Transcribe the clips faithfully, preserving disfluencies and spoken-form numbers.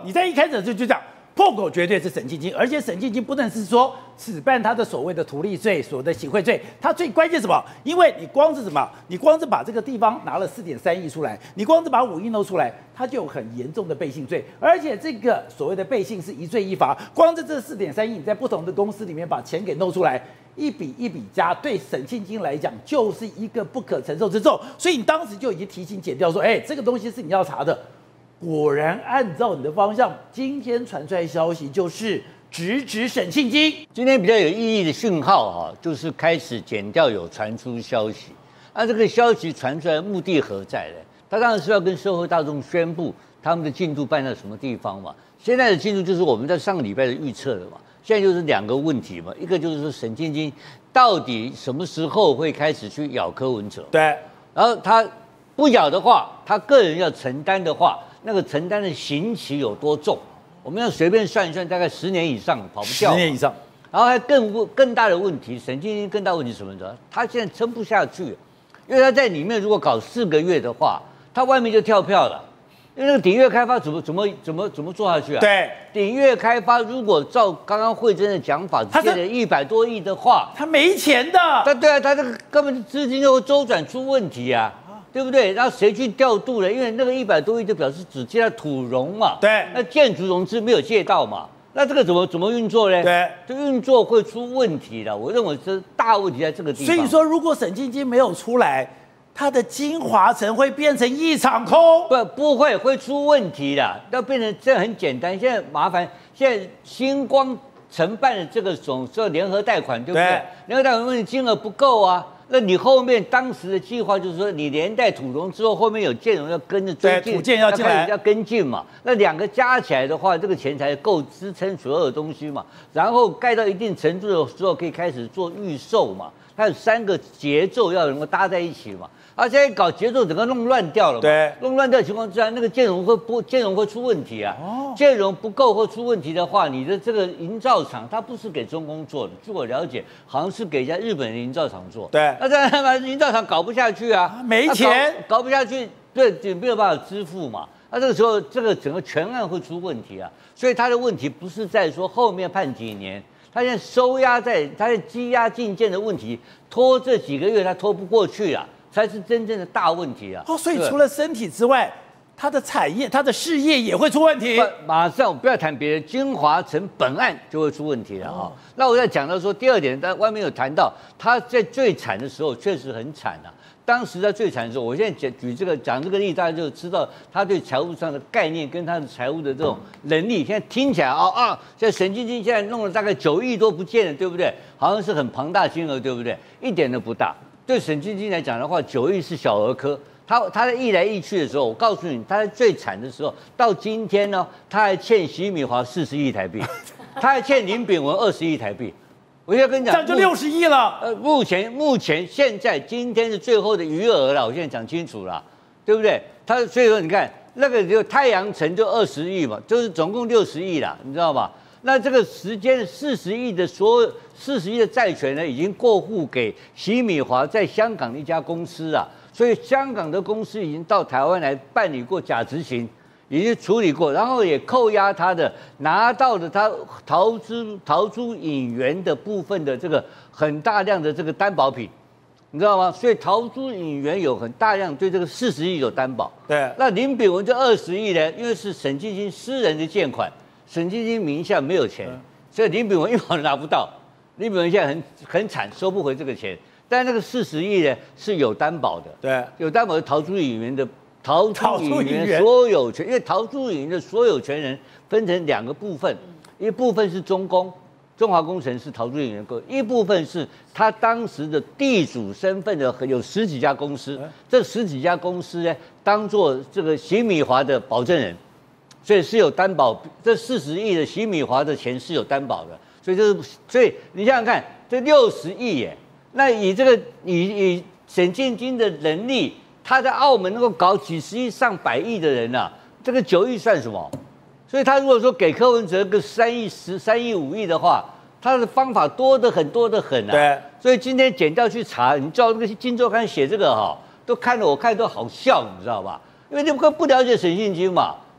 你在一开始就就讲破口绝对是沈庆京，而且沈庆京不能是说只办他的所谓的图利罪、所谓的行贿罪，他最关键什么？因为你光是什么，你光是把这个地方拿了四点三亿出来，你光是把五亿弄出来，他就有很严重的背信罪，而且这个所谓的背信是一罪一罚，光是这四点三亿，你在不同的公司里面把钱给弄出来。一笔一笔加，对沈庆京来讲就是一个不可承受之重，所以你当时就已经提醒检调说，哎，这个东西是你要查的。果然按照你的方向，今天传出来消息就是直指沈庆京。 今天比较有意义的讯号哈、啊，就是开始检调有传出消息，那这个消息传出来目的何在呢？他当然是要跟社会大众宣布他们的进度办到什么地方嘛。现在的进度就是我们在上个礼拜的预测的嘛。现在就是两个问题嘛，一个就是说沈庆京到底什么时候会开始去咬柯文哲？ 对， 然后他不咬的话，他个人要承担的话，那个承担的刑期有多重？我们要随便算一算，大概十年以上跑不掉。 十年以上。 然后还更更大的问题，沈庆京更大问题是什么呢？他现在撑不下去，因为他在里面如果搞四个月的话，他外面就跳票了。因为那个鼎越开发怎么怎么怎么怎么做下去啊？ 对， 鼎越开发如果照刚刚慧珍的讲法，借了一百多亿的话， 他没钱的。 他对啊，他这个根本资金就会周转出问题啊，对不对？然后谁去调度了？因为那个一百多亿就表示只借到土融嘛， 对， 那建筑融资没有借到嘛，那这个怎么怎么运作呢？ 对， 这运作会出问题的。我认为这大问题在这个地方。 所以说，如果沈庆京没有出来，它的精华城会变成一场空， 不不会会出问题的，要变成这很简单。现在麻烦，现在星光承办的这个种叫联合贷款，对不对？ 对联合贷款问题金额不够啊，那你后面当时的计划就是说，你连带土融之后，后面有建融要跟着追进， 土建要进来， 要跟进嘛。那两个加起来的话，这个钱才够支撑所有的东西嘛。然后盖到一定程度的时候，可以开始做预售嘛。它有三个节奏要能够搭在一起嘛。而且搞节奏整个弄乱掉了嘛， 对， 弄乱掉的情况之下，那个建融会不建融会出问题啊。哦，建融不够或出问题的话，你的这个营造厂它不是给中工做的，据我了解，好像是给一家日本的营造厂做。 对， 那这样嘛，营造厂搞不下去啊， 没钱， 搞, 搞不下去，对，就没有办法支付嘛。那这个时候，这个整个全案会出问题啊。所以他的问题不是在说后面判几年。他现在收押在，他在羁押禁见的问题，拖这几个月他拖不过去啊，才是真正的大问题啊！ 哦，所以除了身体之外，他的产业、他的事业也会出问题。 马上我不要谈别的，金华城本案就会出问题了啊！哦、那我在讲到说第二点，但外面有谈到他在最惨的时候确实很惨啊。当时在最惨的时候，我现在讲举这个讲这个例，大家就知道他对财务上的概念跟他的财务的这种能力。现在听起来啊啊，现在沈庆京现在弄了大概九亿多不见了，对不对？好像是很庞大金额，对不对？一点都不大。对沈庆京来讲的话，九亿是小儿科。他他在一来一去的时候，我告诉你，他在最惨的时候，到今天呢，他还欠徐米华四十亿台币，他还欠林炳文二十亿台币。我要跟你讲， 这样就六十亿了。 呃，目前目前现在今天是最后的余额了，我现在讲清楚了，对不对？他所以说你看那个就太阳城就二十亿嘛，就是总共六十亿了，你知道吧？那这个时间四十亿的所有四十亿的债权呢，已经过户给徐米华在香港的一家公司啊，所以香港的公司已经到台湾来办理过假执行。已经处理过，然后也扣押他的拿到的他逃出逃出引援的部分的这个很大量的这个担保品，你知道吗？所以逃出引援有很大量对这个四十亿有担保。 对， 那林炳文这二十亿呢？因为是沈庆京私人的借款，沈庆京名下没有钱，所以林炳文一毛都拿不到。林炳文现在很很惨，收不回这个钱。但那个四十亿呢是有担保的， 对， 有担保的逃出引援的。逃出引援所有权，因为逃出引援的所有权人分成两个部分，一部分是中工，中华工程是逃出引援个，一部分是他当时的地主身份的有十几家公司，这十几家公司呢当做这个徐米华的保证人，所以是有担保，这四十亿的徐米华的钱是有担保的，所以就是，所以你想想看，这六十亿耶，那以这个以以沈庆京的能力。他在澳门能够搞几十亿、上百亿的人啊，这个九亿算什么？所以他如果说给柯文哲个三亿、十三亿、五亿的话，他的方法多得很，多得很啊。 对。所以今天检调去查，你照那个《金周刊》写这个哈，都看得我看都好笑，你知道吧？因为你不不了解沈庆京嘛，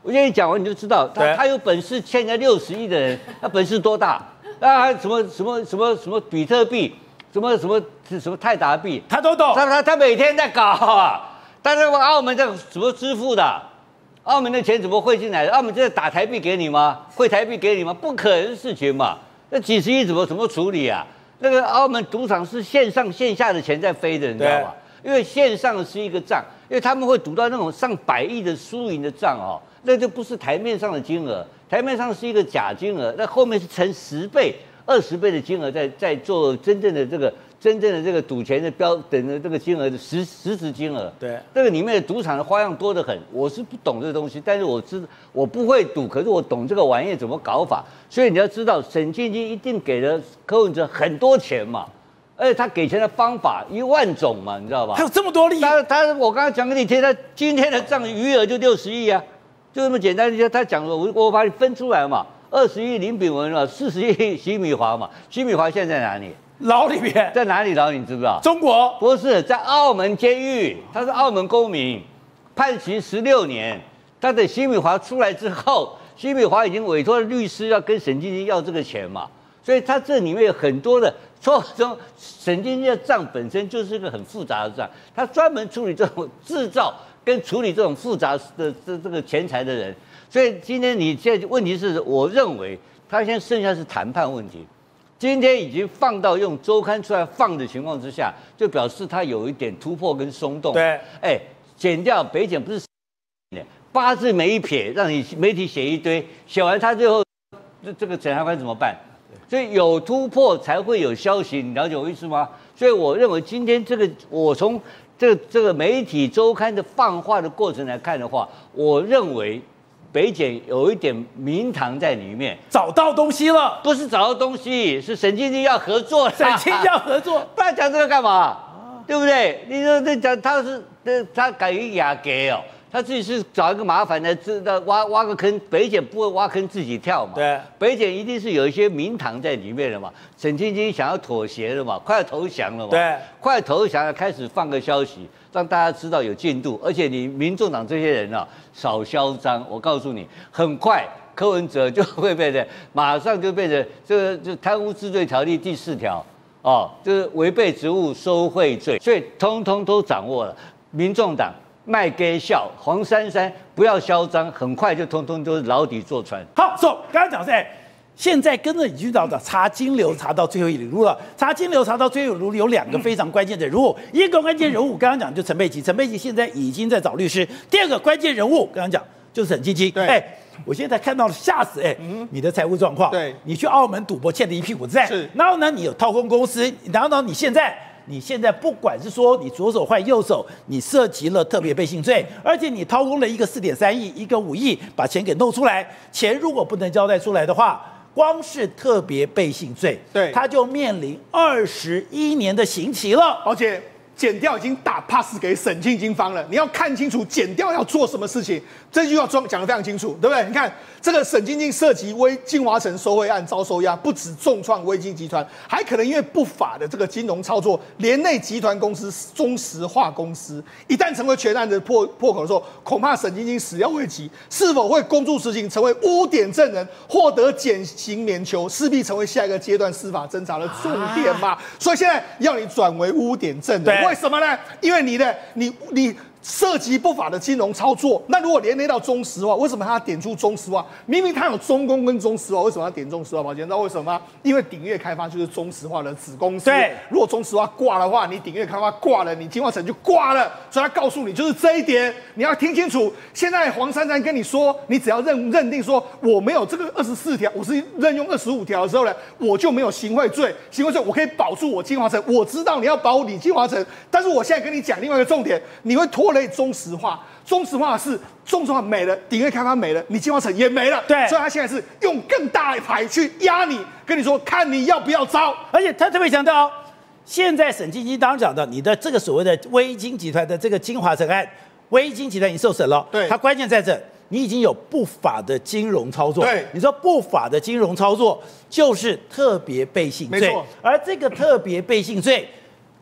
我跟你讲完你就知道，他他有本事欠人家六十亿的人，他本事多大？啊，什么什么什么什么比特币，什么什么什么泰达币， 他都懂。 他他他每天在搞啊，但是澳门在怎么支付的？澳门的钱怎么汇进来的？澳门真的打台币给你吗？汇台币给你吗？不可能的事情嘛。那几十亿怎么怎么处理啊？那个澳门赌场是线上线下的钱在飞的，你知道吗？因为线上是一个账，因为他们会赌到那种上百亿的输赢的账哦，那就不是台面上的金额，台面上是一个假金额，那后面是乘十倍、二十倍的金额在在做真正的这个。真正的这个赌钱的标等的这个金额的实实质金额， 对， 这个里面的赌场的花样多得很。我是不懂这个东西，但是我知我不会赌，可是我懂这个玩意怎么搞法。所以你要知道，沈庆金一定给了柯文哲很多钱嘛，而且他给钱的方法一万种嘛，你知道吧？ 还有这么多利益。 他他我刚刚讲给你听，他今天的账余额就六十亿啊，就这么简单。他讲我我把你分出来嘛，二十亿林炳文嘛，四十亿徐米华嘛，徐米华现在在哪里？ 牢里面， 在哪里牢？你知不知道？ 中国不是在澳门监狱，他是澳门公民，判刑十六年。他的徐米华出来之后，徐米华已经委托律师要跟沈庆金要这个钱嘛，所以他这里面有很多的错中，沈庆金的账本身就是一个很复杂的账，他专门处理这种制造跟处理这种复杂的这这个钱财的人。所以今天你现在问题是，我认为他现在剩下是谈判问题。今天已经放到用周刊出来放的情况之下，就表示它有一点突破跟松动。 对， 哎，减掉北检不是八字没一撇，让你媒体写一堆，写完他最后这这个检察官怎么办？所以有突破才会有消息，你了解我意思吗？所以我认为今天这个，我从这个这个媒体周刊的放话的过程来看的话，我认为。北检有一点名堂在里面， 找到东西了， 不是找到东西，是沈庆金要合作， 沈庆金要合作， 不然讲这个干嘛？啊、对不对？你说这讲他是他敢于雅给哦，他自己是找一个麻烦的，知道挖挖个坑，北检不会挖坑自己跳嘛？ 对， 北检一定是有一些名堂在里面的嘛。沈庆金想要妥协了嘛，快要投降了嘛， 对， 快投降了，开始放个消息。让大家知道有进度，而且你民众党这些人啊，少嚣张。我告诉你，很快柯文哲就会变成，马上就变成这个就贪污治罪条例第四条哦，就是违背职务收贿罪，所以通通都掌握了。民众党卖给笑，黄珊珊不要嚣张，很快就通通都是牢底坐穿。 好，走，刚刚讲是。现在跟着李局长的查金流查到最后一里路了，查金流查到最后一里路有两个非常关键的人物，一个关键人物刚刚讲就陈佩琪，陈佩琪现在已经在找律师，第二个关键人物刚刚讲就是沈庆金。 对， 哎，我现在看到了吓死哎，嗯、你的财务状况， 对， 你去澳门赌博欠的一屁股债， 是， 然后呢你有掏空公司，然后呢你现在。你现在不管是说你左手换右手，你涉及了特别背信罪，而且你掏空了一个四点三亿，一个五亿，把钱给弄出来，钱如果不能交代出来的话，光是特别背信罪， 对， 他就面临二十一年的刑期了， 而且检调已经打 pass 给沈庆金方了，你要看清楚检调要做什么事情，这句话讲得非常清楚，对不对？你看这个沈庆金涉及威金华城收贿案遭收押，不止重创威金集团，还可能因为不法的这个金融操作，连累集团公司中石化公司，一旦成为全案的破破口的时候，恐怕沈庆金始料未及，是否会公诸实行，成为污点证人，获得减刑免囚，势必成为下一个阶段司法侦查的重点嘛。啊、所以现在要你转为污点证人。为什么呢？因为你的你你涉及不法的金融操作，那如果连累到中石化，为什么他要点出中石化？明明他有中工跟中石化，为什么要点中石化？宝杰，你知道为什么吗？因为鼎越开发就是中石化的子公司。 对， 如果中石化挂的话，你鼎越开发挂了，你金华城就挂了。所以他告诉你就是这一点，你要听清楚。现在黄珊珊跟你说，你只要认认定说我没有这个二十四条，我是任用二十五条的时候呢，我就没有行贿罪。行贿罪我可以保住我金华城，我知道你要保你金华城，但是我现在跟你讲另外一个重点，你会拖累中石化。中石化是中石化没了，鼎越开发没了，你金华城也没了。 对， 所以他现在是用更大的牌去压你，跟你说看你要不要招。 而且他特别强调，现在沈庆金当讲的，你的这个所谓的威金集团的这个金华城案，威金集团已经受审了。 对， 它关键在这，你已经有不法的金融操作。 对， 你说不法的金融操作就是特别背信罪。 没错， 而这个特别背信罪。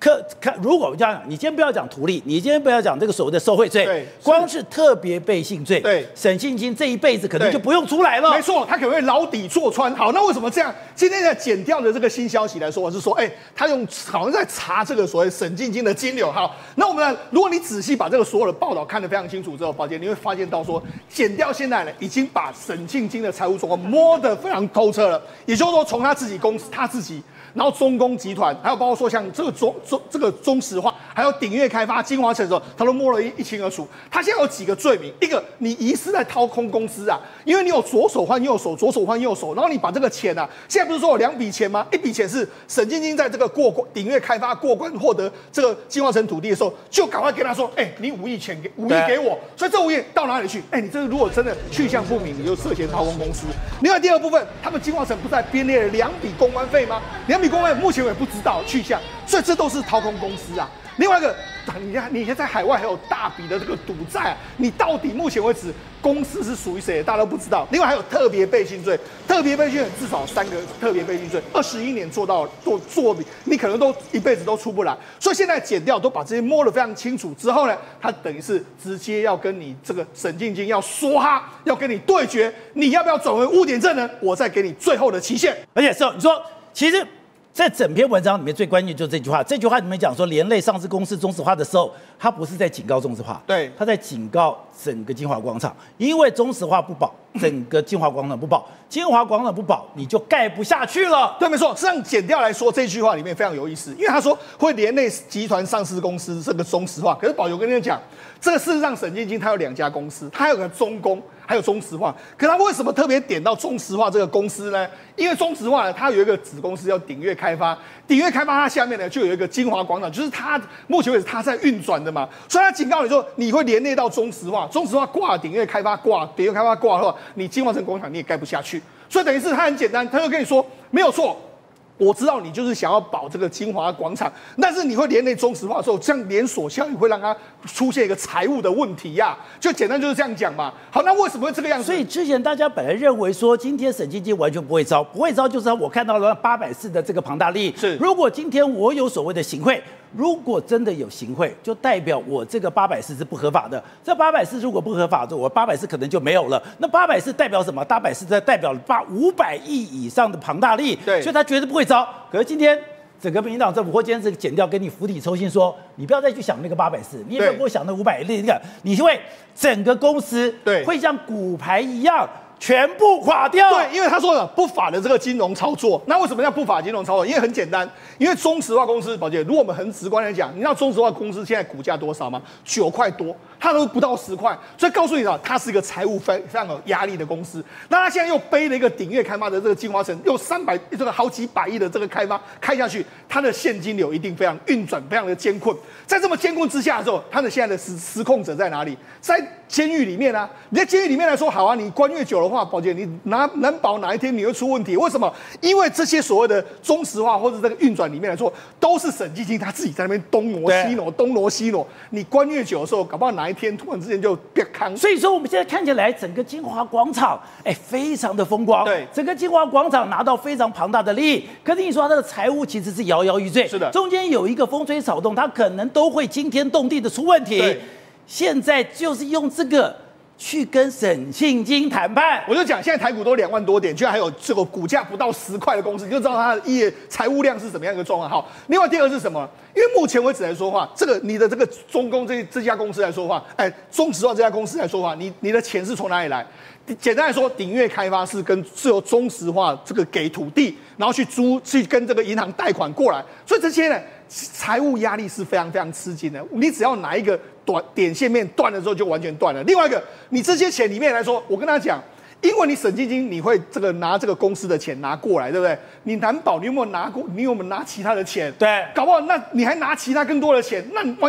可可，如果我这样讲，你今天不要讲图利，你今天不要讲这个所谓的受贿罪， 对， 光是特别背信罪， 对， 沈庆金这一辈子可能就不用出来了。 没错，他可能会牢底坐穿。好，那为什么这样？今天在剪掉的这个新消息来说，是说，哎、欸，他用好像在查这个所谓沈庆金的金流。好，那我们呢，如果你仔细把这个所有的报道看得非常清楚之后，宝杰，你会发现到说，剪掉现在呢，已经把沈庆金的财务状况摸得非常透彻了。也就是说，从他自己公司，他自己。然后中工集团，还有包括说像这个中中这个中石化，还有鼎越开发、金华城的时候，他都摸得一一清二楚。他现在有几个罪名：一个，你疑似在掏空公司啊，因为你有左手换右手，左手换右手，然后你把这个钱啊，现在不是说有两笔钱吗？一笔钱是沈庆金在这个过关鼎越开发过关获得这个金华城土地的时候，就赶快跟他说：“哎、欸，你五亿钱给五亿给我。”所以这五亿到哪里去？哎、欸，你这个如果真的去向不明，你就涉嫌掏空公司。另外第二部分，他们金华城不是还编列了两笔公关费吗？两笔公关费目前我也不知道去向，所以这都是掏空公司啊。另外一个，你看你现在在海外还有大笔的这个赌债、啊，你到底目前为止公司是属于谁，大家都不知道。另外还有特别背信罪，特别背信罪至少三个特别背信罪，二十一年做到做做，你可能都一辈子都出不来。所以现在检调都把这些摸得非常清楚之后呢，他等于是直接要跟你这个沈庆金要说哈，要跟你对决，你要不要转为污点证人？我再给你最后的期限。 而且是你说，其实。在整篇文章里面最关键就是这句话，这句话里面讲说，连累上市公司中石化的时候，他不是在警告中石化， 对， 他在警告整个金华广场，因为中石化不保，整个金华广场不保，金华广场不保，你就盖不下去了。 对，没错。实际上，简调来说，这句话里面非常有意思，因为他说会连累集团上市公司这个中石化，可是宝友跟你讲，这个事实上沈庆金他有两家公司，他有个中工。还有中石化，可他为什么特别点到中石化这个公司呢？因为中石化呢，它有一个子公司叫鼎越开发，鼎越开发它下面呢就有一个金华广场，就是它目前为止它在运转的嘛，所以它警告你说你会连累到中石化，中石化挂鼎越开发挂鼎越开发挂的话，你金华城广场你也盖不下去，所以等于是它很简单，他就跟你说没有错。我知道你就是想要保这个金华广场，但是你会连累中石化的时候，这样连锁效应会让它出现一个财务的问题呀、啊。就简单就是这样讲嘛。好，那为什么会这个样子？ 所以之前大家本来认为说，今天沈庆金完全不会招，不会招就是我看到了八百四的这个庞大利益。 是， 如果今天我有所谓的行贿，如果真的有行贿，就代表我这个八百四是不合法的。这八百四如果不合法，我八百四可能就没有了。那八百四代表什么？八百四在代表八五百亿以上的庞大利益， 对， 所以他绝对不会招。可是今天整个民进党政府或今天这个检调给你釜底抽薪说，你不要再去想那个八百四，你也不要给我想那五百亿那个，你会整个公司对会像骨牌一样全部垮掉。 对，因为他说了不法的这个金融操作，那为什么叫不法金融操作？因为很简单，因为中石化公司，宝姐，如果我们很直观来讲，你知道中石化公司现在股价多少吗？九块多，它都不到十块，所以告诉你啊，它是一个财务非非常有压力的公司。那它现在又背了一个鼎越开发的这个金华城，用三百这个好几百亿的这个开发开下去，它的现金流一定非常运转非常的艰困。在这么艰困之下的时候，它的现在的失失控者在哪里？在监狱里面啊！你在监狱里面来说，好啊，你关越久的话，宝姐，你难难保哪一天你会出问题？为什么？因为这些所谓的中石化或者这个运转里面来说，都是沈庆金他自己在那边东挪西挪，东挪西挪。你关越久的时候，搞不好哪一天突然之间就变康。 所以说，我们现在看起来整个金华广场，哎，非常的风光。 对， 整个金华广场拿到非常庞大的利益。可是你说它的财务其实是摇摇欲坠， 是的， 中间有一个风吹草动，它可能都会惊天动地的出问题。 对， 现在就是用这个去跟沈庆金谈判。 我就讲，现在台股都两万多点，居然还有这个股价不到十块的公司，你就知道它的业财务量是什么样一个状况。好，另外第二个是什么？因为目前为止来说话，这个你的这个中工这这家公司来说话，哎，中石化这家公司来说话，你你的钱是从哪里来？简单来说，鼎越开发是跟是由中石化这个给土地，然后去租去跟这个银行贷款过来，所以这些呢财务压力是非常非常吃紧的。你只要哪一个短点线面断了之后，就完全断了。另外一个，你这些钱里面来说，我跟他讲。因为你沈庆金，你会这个拿这个公司的钱拿过来，对不对？你难保你有没有拿过？你有没有拿其他的钱？ 对， 搞不好那你还拿其他更多的钱，那万一都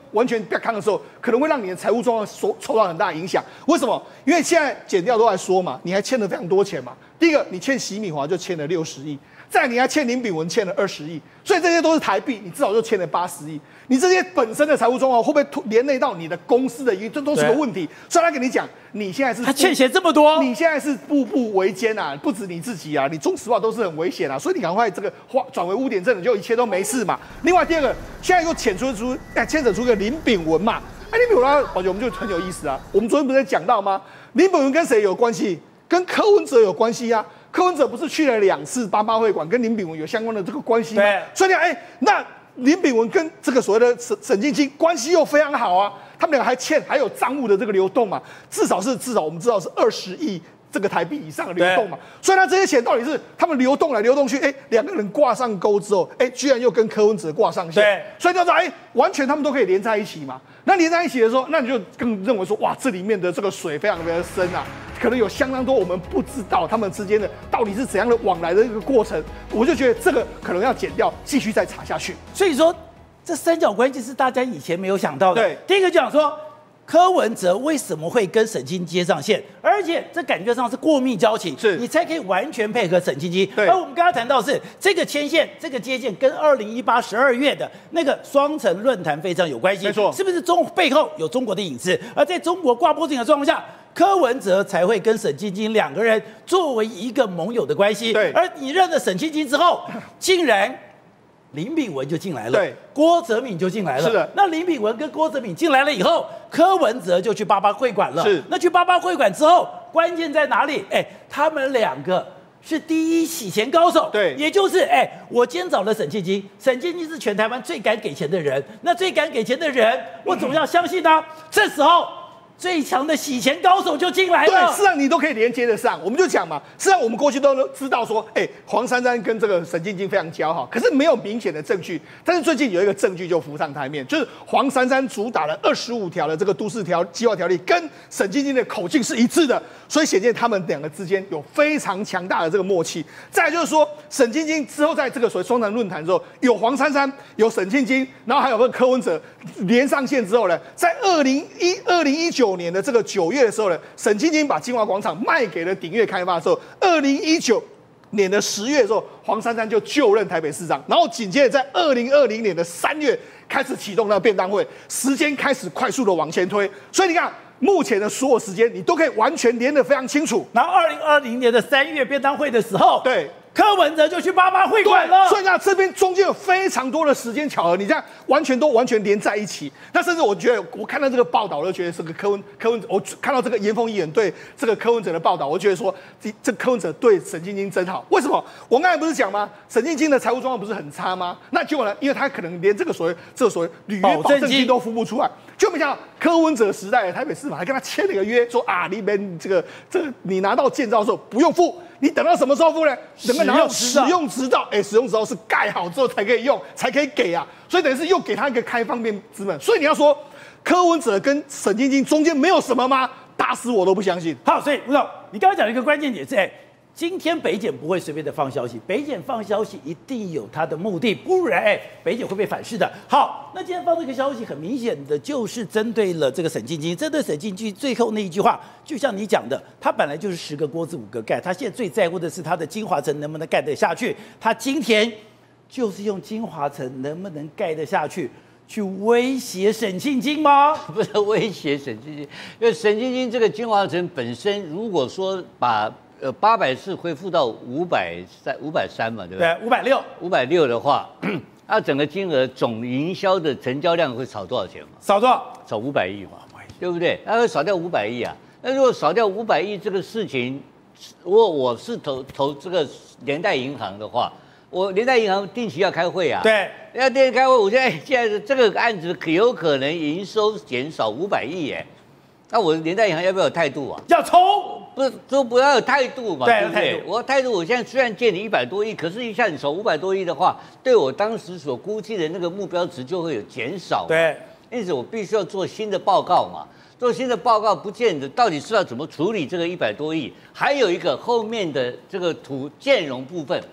完全不康的时候，可能会让你的财务状况受受到很大的影响。为什么？因为现在检调都在说嘛，你还欠了非常多钱嘛。第一个，你欠席敏华就欠了六十亿。再来你还欠林炳文欠了二十亿，所以这些都是台币，你至少就欠了八十亿。你这些本身的财务状况会不会连累到你的公司的一个，这都是个问题。所以他跟你讲，你现在是他欠钱这么多， 你现在是步步维艰啊，不止你自己啊，你中石化都是很危险啊，所以你赶快这个化转为污点证人，就一切都没事嘛。另外第二个，现在又牵出出哎牵扯出个林炳文嘛，哎林炳文，宝姐我们就很有意思啊。我们昨天不是讲到吗？林炳文跟谁有关系？跟柯文哲有关系啊。柯文哲不是去了两次八八会馆，跟林炳文有相关的这个关系吗？所以你看，哎，那林炳文跟这个所谓的沈沈静清关系又非常好啊，他们两个还欠还有账务的这个流动嘛，至少是至少我们知道是二十亿这个台币以上的流动嘛。所以他这些钱到底是他们流动来流动去，哎，两个人挂上钩之后，哎，居然又跟柯文哲挂上线，所以叫做哎，完全他们都可以连在一起嘛。那连在一起的时候，那你就更认为说，哇，这里面的这个水非常非常深啊。可能有相当多我们不知道他们之间的到底是怎样的往来的一个过程，我就觉得这个可能要剪掉，继续再查下去。 所以说，这三角关系是大家以前没有想到的。 对， 第一个讲说，柯文哲为什么会跟沈清接上线，而且这感觉上是过密交情， 是你才可以完全配合沈清基。 对， 而我们刚刚谈到是这个牵线，这个接线跟二零一八十二月的那个双城论坛非常有关系， 没错， 是不是中背后有中国的影子？而在中国挂脖子的状况下，柯文哲才会跟沈清基两个人作为一个盟友的关系。 对， 而你认了沈清基之后，竟然林炳文就进来了， 对， 郭哲敏就进来了。 是的， 那林炳文跟郭哲敏进来了以后，柯文哲就去八八会馆了。 是， 那去八八会馆之后，关键在哪里？哎，他们两个是第一洗钱高手。 对， 也就是哎，我今天找了沈庆基，沈庆基是全台湾最敢给钱的人。那最敢给钱的人，我总要相信他。这时候。最强的洗钱高手就进来了， 对，事实上你都可以连接得上。我们就讲嘛，事实上我们过去都知道说，哎、欸，黄珊珊跟这个沈静静非常交好，可是没有明显的证据。但是最近有一个证据就浮上台面，就是黄珊珊主打了二十五条的这个都市条计划条例，跟沈静静的口径是一致的，所以显见他们两个之间有非常强大的这个默契。再来就是说，沈静静之后在这个所谓双城论坛之后，有黄珊珊，有沈静静，然后还有个柯文哲连上线之后呢，在二零一二零一九年的这个九月的时候呢，沈清金把金华广场卖给了鼎悦开发的时候，二零一九年的十月的时候，黄珊珊就就任台北市长，然后紧接着在二零二零年的三月开始启动那个便当会，时间开始快速的往前推，所以你看。目前的所有时间，你都可以完全连得非常清楚。 然后，二零二零年的三月便当会的时候， 对， 柯文哲就去八八会馆了。 所以呢，这边中间有非常多的时间巧合，你这样完全都完全连在一起。那甚至我觉得，我看到这个报道，我就觉得这个柯文柯文，我看到这个严凤议员对这个柯文哲的报道，我觉得说这这柯文哲对沈静晶真好。为什么？我刚才不是讲吗？沈静晶的财务状况不是很差吗？那结果呢？因为他可能连这个所谓这个所谓履约保证金都付不出来。就没想到柯文哲时代的台北市长还跟他签了个约，说啊，你们这个这个你拿到建造的时候不用付，你等到什么时候付呢？等到拿到使用执照，哎，使用执照是盖好之后才可以用，才可以给啊，所以等于是又给他一个开放便资本。所以你要说柯文哲跟沈静晶中间没有什么吗？打死我都不相信。 好，所以吴总，你刚刚讲的一个关键点是，哎。今天北检不会随便的放消息，北检放消息一定有它的目的，不然哎，北检会被反噬的。好，那今天放这个消息，很明显的就是针对了这个沈静晶，针对沈静晶最后那一句话，就像你讲的，他本来就是十个锅子五个盖，他现在最在乎的是他的金华城能不能盖得下去，他今天就是用金华城能不能盖得下去。去威胁沈庆金吗？ 不是威胁沈庆金，因为沈庆金这个金华城本身，如果说把呃八百四恢复到五百三五百三嘛，对不对？ 对，五百六， 五百六的话，它整个金额总营销的成交量会少多少钱嘛？ 少多少？ 少五百亿嘛，对不对？它会少掉五百亿啊。那如果少掉五百亿这个事情，如果我是投投这个联贷银行的话。我联贷银行定期要开会啊， 对， 要定期开会。我现在现在这个案子可有可能营收减少五百亿耶，那我联贷银行要不要有态度啊？ 要抽， 不都不要有态度嘛， 对对不对？我态度，我现在虽然借你一百多亿，可是一下你少五百多亿的话，对我当时所估计的那个目标值就会有减少， 对， 因此我必须要做新的报告嘛。做新的报告不见得到底是要怎么处理这个一百多亿，还有一个后面的这个土建融部分。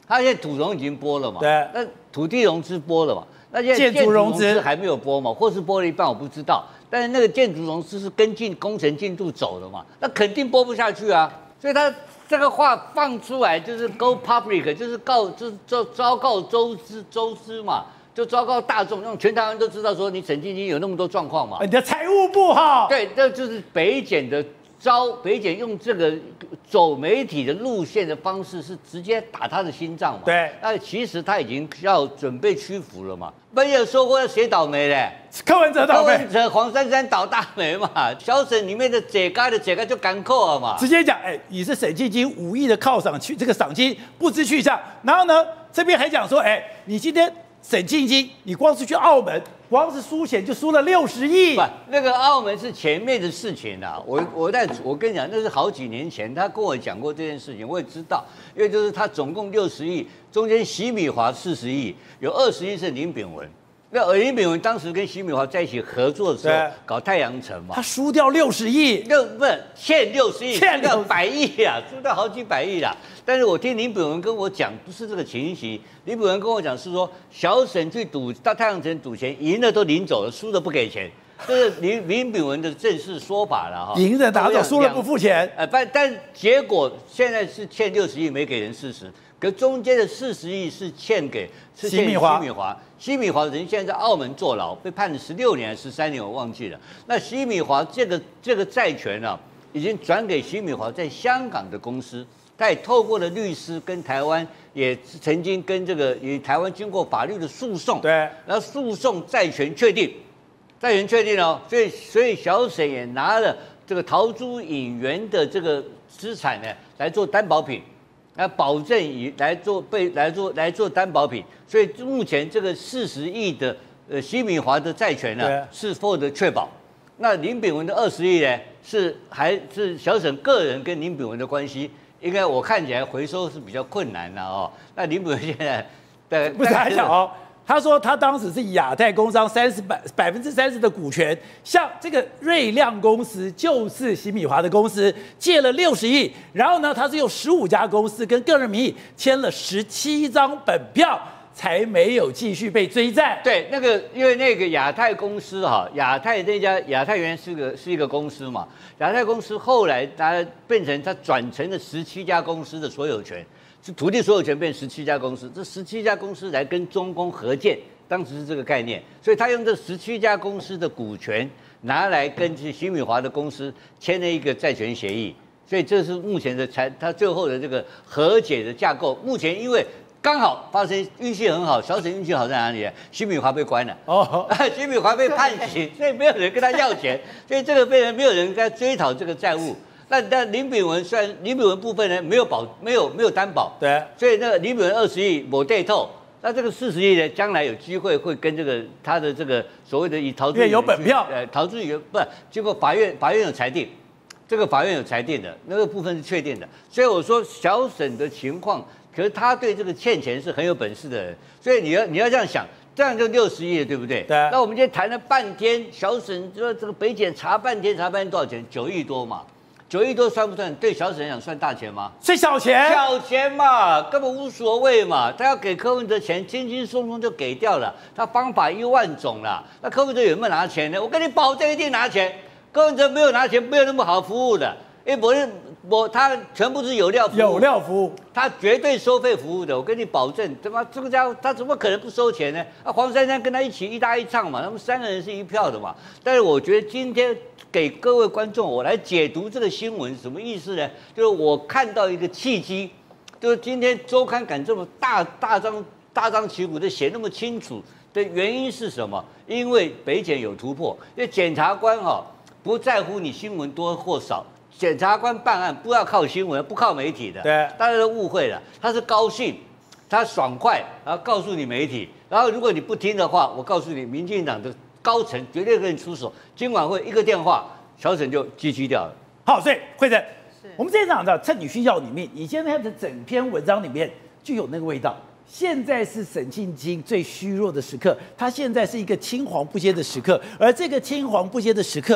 他现在土融已经拨了嘛， 对， 那土地融资拨了嘛，那现在建筑融资还没有拨嘛，或是拨了一半我不知道，但是那个建筑融资是跟进工程进度走的嘛，那肯定拨不下去啊，所以他这个话放出来就是 go public， 就是告就是昭昭告周知周知嘛。就昭告大众，让全台湾都知道说你沈庆金有那么多状况嘛。 你的财务不好。 对，这就是北检的招，北检用这个走媒体的路线的方式，是直接打他的心脏嘛。 对， 那其实他已经要准备屈服了嘛。没有说过要谁倒霉嘞？ 柯文哲倒霉， 柯文哲、黄珊珊倒大霉嘛。小沈里面的解开的解开就干扣了嘛。 直接讲，哎，你是沈庆金五亿的犒赏去，这个赏金不知去向。然后呢，这边还讲说，哎，你今天。沈庆金，你光是去澳门，光是输钱就输了六十亿。 不，那个澳门是前面的事情啊。我我在我跟你讲，那是好几年前，他跟我讲过这件事情，我也知道。因为就是他总共六十亿，中间习米华四十亿，有二十亿是林炳文。那林炳文当时跟习米华在一起合作的时候，搞太阳城嘛， 他输掉六十亿， 六不是欠六十亿， 欠掉百亿啊，输掉好几百亿啦。但是我听林炳文跟我讲，不是这个情形。林炳文跟我讲是说，小沈去赌到太阳城赌钱，赢了都领走了，输了不给钱，这是林林炳文的正式说法了哈。 赢着拿走，输了不付钱。 呃，但但结果现在是欠六十亿没给人四十，可中间的四十亿是欠给是欠西米华。西米华人现在在澳门坐牢，被判了十六年还是十三年，我忘记了。那西米华这个这个债权呢、啊，已经转给西米华在香港的公司。他也透过了律师跟台湾，也曾经跟这个与台湾经过法律的诉讼， 对， 然后诉讼债权确定，债权确定哦，所以所以小沈也拿了这个陶朱隐园的这个资产呢来做担保品，来保证以来做被来做来做担保品，所以目前这个四十亿的呃西米华的债权呢是获得确保，那林炳文的二十亿呢是还是小沈个人跟林炳文的关系。应该我看起来回收是比较困难的哦。那林炳文现在，对， 不是还讲哦？他说他当时是亚太工商三十百百分之三十的股权，像这个瑞亮公司就是习米华的公司，借了六十亿，然后呢，他是用十五家公司跟个人名义签了十七张本票。才没有继续被追债。 对，那个因为那个亚太公司哈，亚太那家亚太原来是个是一个公司嘛，亚太公司后来它变成它转成了十七家公司的所有权，是土地所有权变十七家公司，这十七家公司来跟中公合建，当时是这个概念，所以他用这十七家公司的股权拿来跟这习米华的公司签了一个债权协议，所以这是目前的才他最后的这个和解的架构。目前因为刚好发生运气很好，小沈运气好在哪里？习米华被关了，哦，习米华被判刑，所以没有人跟他要钱，所以这个被人没有人跟他追讨这个债务。那但林炳文虽然林炳文部分呢没有保没有没有担保， 对， 所以那个林炳文二十亿没对透，那这个四十亿呢，将来有机会会跟这个他的这个所谓的以陶朱隐园有本票， 呃，陶朱隐园不，经过法院法院有裁定，这个法院有裁定的那个部分是确定的，所以我说小沈的情况。可是他对这个欠钱是很有本事的人，所以你要你要这样想，这样就六十亿了，对不对？ 对。 那我们今天谈了半天，小沈说这个北检查半天，查半天多少钱？九亿多嘛，九亿多算不算？对小沈来讲算大钱吗？ 是小钱， 小钱嘛，根本无所谓嘛。他要给柯文哲钱，轻轻松松就给掉了。他方法一万种啦。那柯文哲有没有拿钱呢？我跟你保证，一定拿钱。柯文哲没有拿钱，没有那么好服务的。因为我是我，他全部是有料服务， 有料服务， 他绝对收费服务的，我跟你保证，他妈这个家伙他怎么可能不收钱呢？啊，黄珊珊跟他一起一搭一唱嘛，他们三个人是一票的嘛。但是我觉得今天给各位观众，我来解读这个新闻什么意思呢？就是我看到一个契机，就是今天周刊敢这么大大张大张旗鼓的写那么清楚的原因是什么？因为北检有突破，因为检察官哈、哦、不在乎你新闻多或少。检察官办案不要靠新闻，不靠媒体的， 对， 大家都误会了。他是高兴，他爽快，然后告诉你媒体，然后如果你不听的话，我告诉你，民进党的高层绝对跟你出手。今晚会一个电话，小沈就击击掉了。 好，所以慧珍，我们这一场的趁你需要里面，你现在的整篇文章里面就有那个味道。现在是沈庆金最虚弱的时刻，他现在是一个青黄不接的时刻，而这个青黄不接的时刻。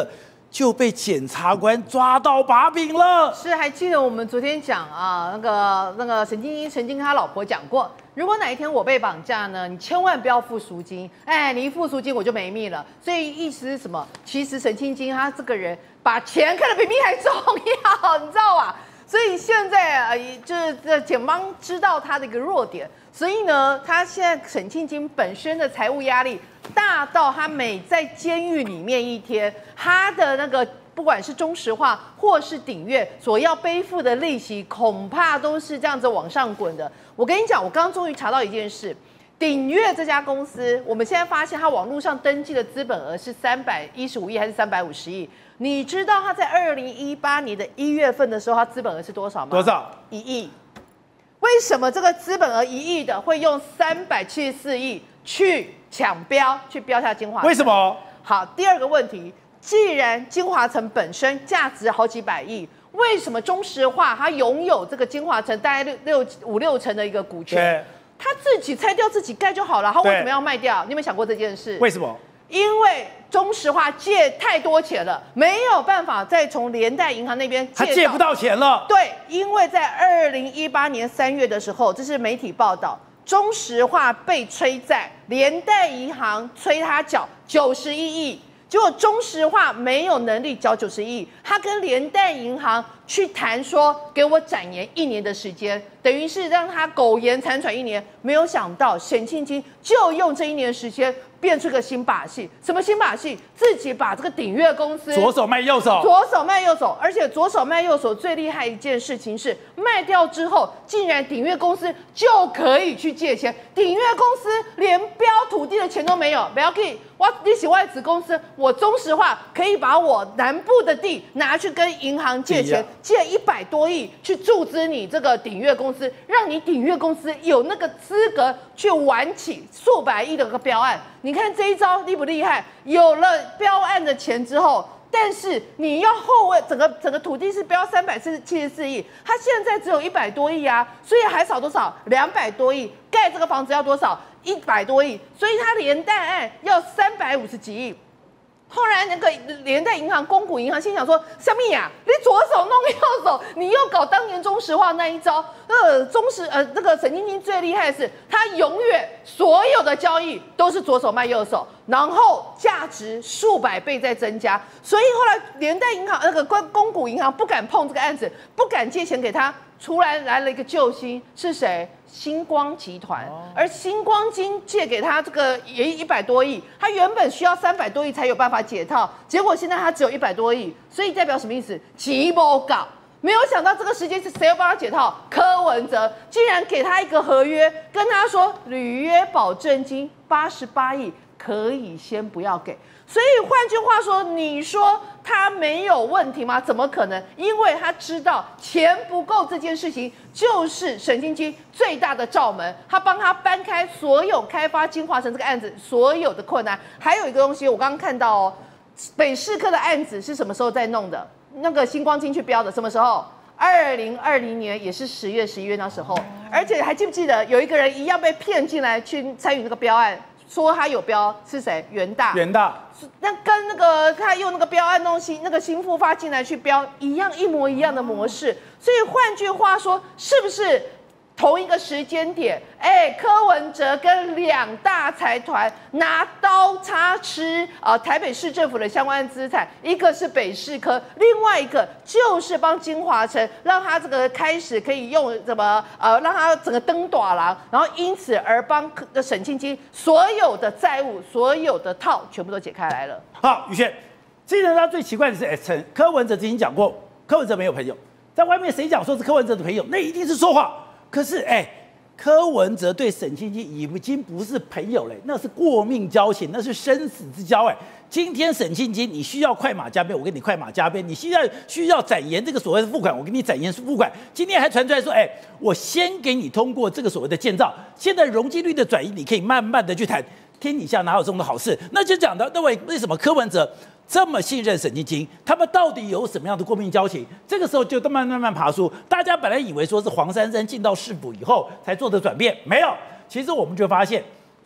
就被检察官抓到把柄了。 是，还记得我们昨天讲啊，那个那个沈晶晶曾经跟他老婆讲过，如果哪一天我被绑架呢，你千万不要付赎金，哎，你一付赎金我就没命了。所以意思是什么？其实沈晶晶她这个人把钱看得比命还重要，你知道吧？所以现在呃，就是检方知道他的一个弱点，所以呢，他现在沈庆金本身的财务压力大到他每在监狱里面一天，他的那个不管是中石化或是鼎越所要背负的利息，恐怕都是这样子往上滚的。我跟你讲，我刚刚终于查到一件事。鼎越这家公司，我们现在发现它网络上登记的资本额是三百一十五亿还是三百五十亿？你知道它在二零一八年的一月份的时候，它资本额是多少吗？ 多少？ 一亿。为什么这个资本额一亿的会用三百七十四亿去抢标，去标下精华城？ 为什么？ 好，第二个问题，既然精华城本身价值好几百亿，为什么中石化它拥有这个精华城大概六六五六成的一个股权？他自己拆掉自己盖就好了，他为什么要卖掉？你有没有想过这件事？ 为什么？ 因为中石化借太多钱了，没有办法再从连带银行那边借到， 他借不到钱了。 对，因为在二零一八年三月的时候，这是媒体报道，中石化被催债，连带银行催他缴九十一亿。结果中石化没有能力缴九十亿，他跟连带银行去谈说，给我展延一年的时间，等于是让他苟延残喘一年。没有想到沈庆金就用这一年的时间变出个新把戏，什么新把戏？自己把这个鼎越公司左手卖右手， 左手卖右手，而且左手卖右手最厉害一件事情是，卖掉之后，竟然鼎越公司就可以去借钱，鼎越公司连标土地的钱都没有，不要给我你是外资公司，我中石化可以把我南部的地拿去跟银行借钱，借一百多亿去注资你这个鼎越公司，让你鼎越公司有那个资格去玩起数百亿的个标案。你看这一招厉不厉害？有了标案的钱之后，但是你要后卫整个整个土地是标三百七十四亿，它现在只有一百多亿啊，所以还少多少？两百多亿，盖这个房子要多少？一百多亿，所以它连带案要三百五十几亿。后来那个连带银行、公股银行心想说：“什么呀？你左手弄右手，你又搞当年中石化那一招。呃，中石呃，那个沈晶晶最厉害的是，他永远所有的交易都是左手卖右手，然后价值数百倍在增加。所以后来连带银行那个公公股银行不敢碰这个案子，不敢借钱给他。突然来了一个救星，是谁？星光集团，而星光金借给他这个也一百多亿，他原本需要三百多亿才有办法解套，结果现在他只有一百多亿，所以代表什么意思？急不搞，没有想到这个时间是谁要帮他解套？柯文哲竟然给他一个合约，跟他说履约保证金八十八亿，可以先不要给。所以换句话说，你说他没有问题吗？怎么可能？因为他知道钱不够这件事情就是沈晶晶最大的罩门，他帮他搬开所有开发金华城这个案子所有的困难。还有一个东西，我刚刚看到哦，北市科的案子是什么时候在弄的？那个星光金去标的，什么时候？二零二零年也是十月、十一月那时候，而且还记不记得有一个人一样被骗进来去参与那个标案？说他有标是谁？元大， 元大， 那跟那个他用那个标案东西，那个新复发进来去标一样，一模一样的模式。所以换句话说，是不是同一个时间点？哎，柯文哲跟两大财团拿刀叉吃啊、呃，台北市政府的相关资产，一个是北市科，另外一个就是帮金华城，让他这个开始可以用怎么呃，让他整个登短廊，然后因此而帮沈庆金所有的债务、所有的套全部都解开来了。 好，宇轩，这人他最奇怪的是，哎，陈柯文哲之前讲过，柯文哲没有朋友，在外面谁讲说是柯文哲的朋友，那一定是说谎。可是，哎，柯文哲对沈庆金已经不是朋友了，那是过命交情，那是生死之交。哎，今天沈庆金你需要快马加鞭，我给你快马加鞭；你需要需要展延这个所谓的付款，我给你展延付款。今天还传出来说，哎，我先给你通过这个所谓的建造，现在容积率的转移，你可以慢慢的去谈。天底下哪有这种的好事？那就讲到，那为为什么柯文哲这么信任沈晶晶？他们到底有什么样的过命交情？这个时候就慢慢慢慢爬出。大家本来以为说是黄珊珊进到市府以后才做的转变，没有。其实我们就发现，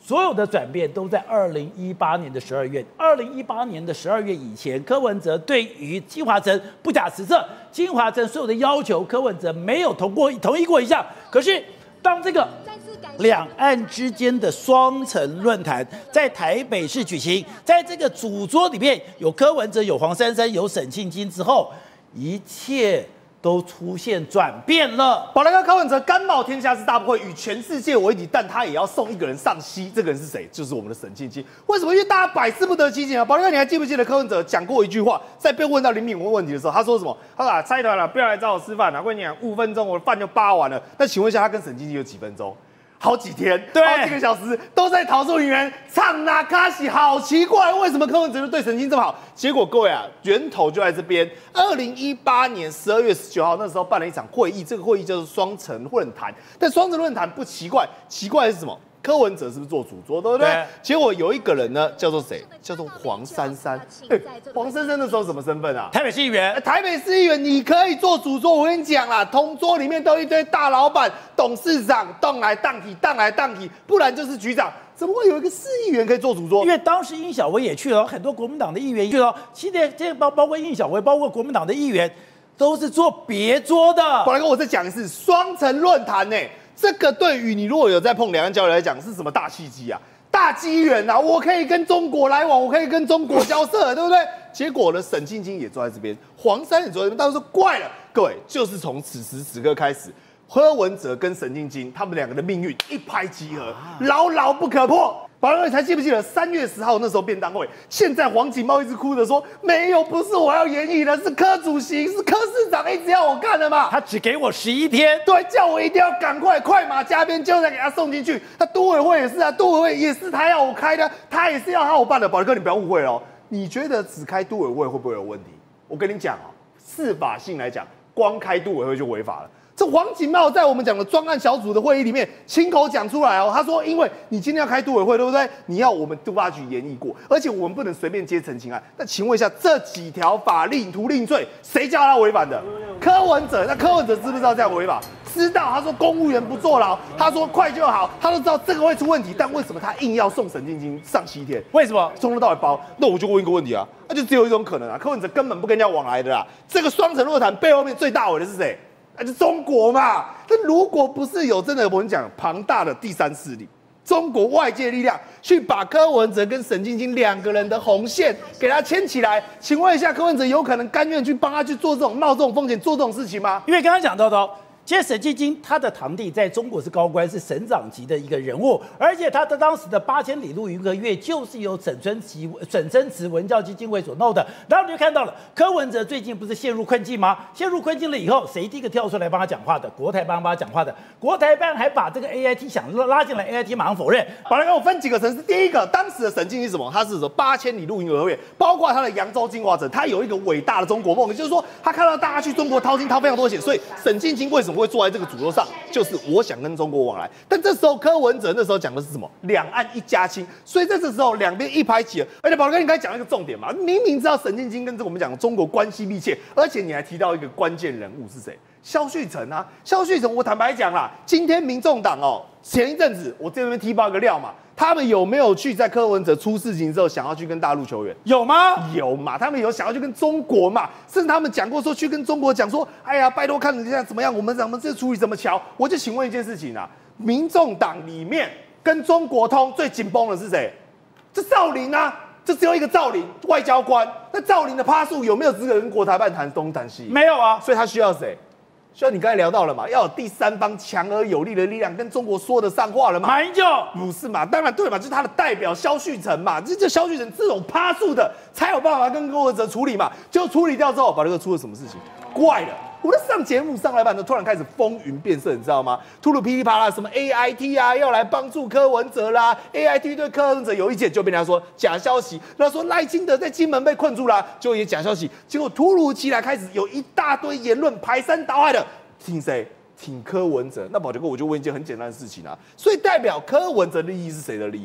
所有的转变都在二零一八年的十二月。二零一八年的十二月以前，柯文哲对于金华城不假辞色，金华城所有的要求，柯文哲没有同过同意过一项。可是当这个两岸之间的双城论坛在台北市举行，在这个主桌里面有柯文哲、有黄珊珊、有沈庆金之后，一切都出现转变了。 宝来哥柯文哲甘冒天下之大不讳，与全世界为敌，但他也要送一个人上西。这个人是谁？就是我们的沈庆金。为什么？因为大家百思不得其解啊。宝来哥，你还记不记得柯文哲讲过一句话，在被问到林敏文问题的时候，他说什么？他说啊，拆团了，不要来找我吃饭了。我跟你讲，五分钟我的饭就扒完了。那请问一下，他跟沈庆金有几分钟？好几天， 对， 好几个小时都在桃树影园唱那卡西，好奇怪，为什么柯文哲对沈庆这么好？结果各位啊，源头就在这边。二零一八年十二月十九号，那时候办了一场会议，这个会议叫做双城论坛。但双城论坛不奇怪，奇怪的是什么？柯文哲是不是做主桌，对不对？对，结果有一个人呢，叫做谁？叫做黄珊珊。哎、欸，黄珊珊那时候什么身份啊？ 台北市议员。 欸、台北市议员，你可以做主桌。我跟你讲啦，同桌里面都一堆大老板、董事长，荡来荡去，荡来荡去，不然就是局长。怎么会有一个市议员可以做主桌？ 因为当时殷小维也去了，很多国民党的议员去了，现在这包包括殷小维，包括国民党的议员，都是做别桌的。 宝来哥，我再讲一次，双城论坛呢？这个对于你如果有在碰两岸交流来讲，是什么大契机啊？大机缘啊！我可以跟中国来往，我可以跟中国交涉，对不对？结果呢，沈庆金也坐在这边，黄珊也坐在这边，大家说怪了，各位，就是从此时此刻开始，柯文哲跟沈庆金他们两个的命运一拍即合，牢牢不可破。宝来哥，才记不记得三月十号那时候便当会？现在黄锦茂一直哭着说，没有，不是我要演绎的，是柯主席，是柯市长一直要我干的嘛。 他只给我十一天， 对，叫我一定要赶快快马加鞭，就再给他送进去。那都委会也是啊，都委会也是他要我开的，他也是要他我办的。宝来哥，你不要误会哦，你觉得只开都委会会不会有问题？我跟你讲哦，司法性来讲，光开都委会就违法了。这黄锦茂在我们讲的专案小组的会议里面亲口讲出来哦，他说，因为你今天要开都委会，对不对？你要我们都发局研议过，而且我们不能随便接陈情案。那请问一下，这几条法令图令罪，谁叫他违反的？柯文哲。那柯文哲知不知道这样违法？知道。他说公务员不坐牢，他说快就好，他都知道这个会出问题，但为什么他硬要送沈庆金上西天？ 为什么？ 从头到尾包？那我就问一个问题啊，那就只有一种可能啊，柯文哲根本不跟人家往来的啦。这个双城论坛背后面最大尾的是谁？那就中国嘛。那如果不是有真的我们讲庞大的第三势力，中国外界力量去把柯文哲跟沈庆金两个人的红线给他牵起来，请问一下，柯文哲有可能甘愿去帮他去做这种冒这种风险做这种事情吗？ 因为刚刚讲到的哦。其实沈庆金他的堂弟在中国是高官，是省长级的一个人物，而且他的当时的八千里路云和月就是由沈春琪、沈春慈文教基金会所弄的。然后你就看到了柯文哲最近不是陷入困境吗？陷入困境了以后，谁第一个跳出来帮他讲话的？国台办帮他讲话的，国台办还把这个 A I T 想拉进来 ，A I T 马上否认。 宝来哥，我分几个层次。第一个，当时的沈庆金是什么？他是说八千里路云和月，包括他的扬州金华城，他有一个伟大的中国梦，也就是说他看到大家去中国掏金掏非常多钱，所以沈庆金为什么会坐在这个主桌上？就是我想跟中国往来。但这时候柯文哲那时候讲的是什么？两岸一家亲。所以在这时候两边一拍即合。而且宝来哥，你刚才讲一个重点嘛，明明知道沈庆金跟这个我们讲中国关系密切，而且你还提到一个关键人物是谁？萧旭晨啊，萧旭晨，我坦白讲啦，今天民众党哦，前一阵子我这边踢爆一个料嘛，他们有没有去在柯文哲出事情之后想要去跟大陆求援？ 有吗？ 有嘛，他们有想要去跟中国嘛，甚至他们讲过说去跟中国讲说，哎呀，拜托看人家怎么样，我们咱们这处理怎么瞧？我就请问一件事情啊，民众党里面跟中国通最紧绷的是谁？这赵林啊。就只有一个赵林外交官，那赵林的趴数有没有资格跟国台办谈东谈西？ 没有啊， 所以他需要谁？需要你刚才聊到了嘛，要有第三方强而有力的力量跟中国说得上话了嘛？ 马英九不是嘛？当然对嘛，就是他的代表萧旭晨嘛，这这萧旭晨这种趴数的才有办法跟柯文哲处理嘛，就处理掉之后，把这个出了什么事情？怪了。我在上节目上来版的，突然开始风云变色，你知道吗？突如噼里啪啦，什么 A I T 啊，要来帮助柯文哲啦 ，A I T 对柯文哲有意见，就被人家说假消息。然后说赖清德在金门被困住啦，就也假消息。结果突如其来开始有一大堆言论排山倒海的，挺谁？挺柯文哲。那宝杰哥，我就问一件很简单的事情啊，所以代表柯文哲利益是谁的利益？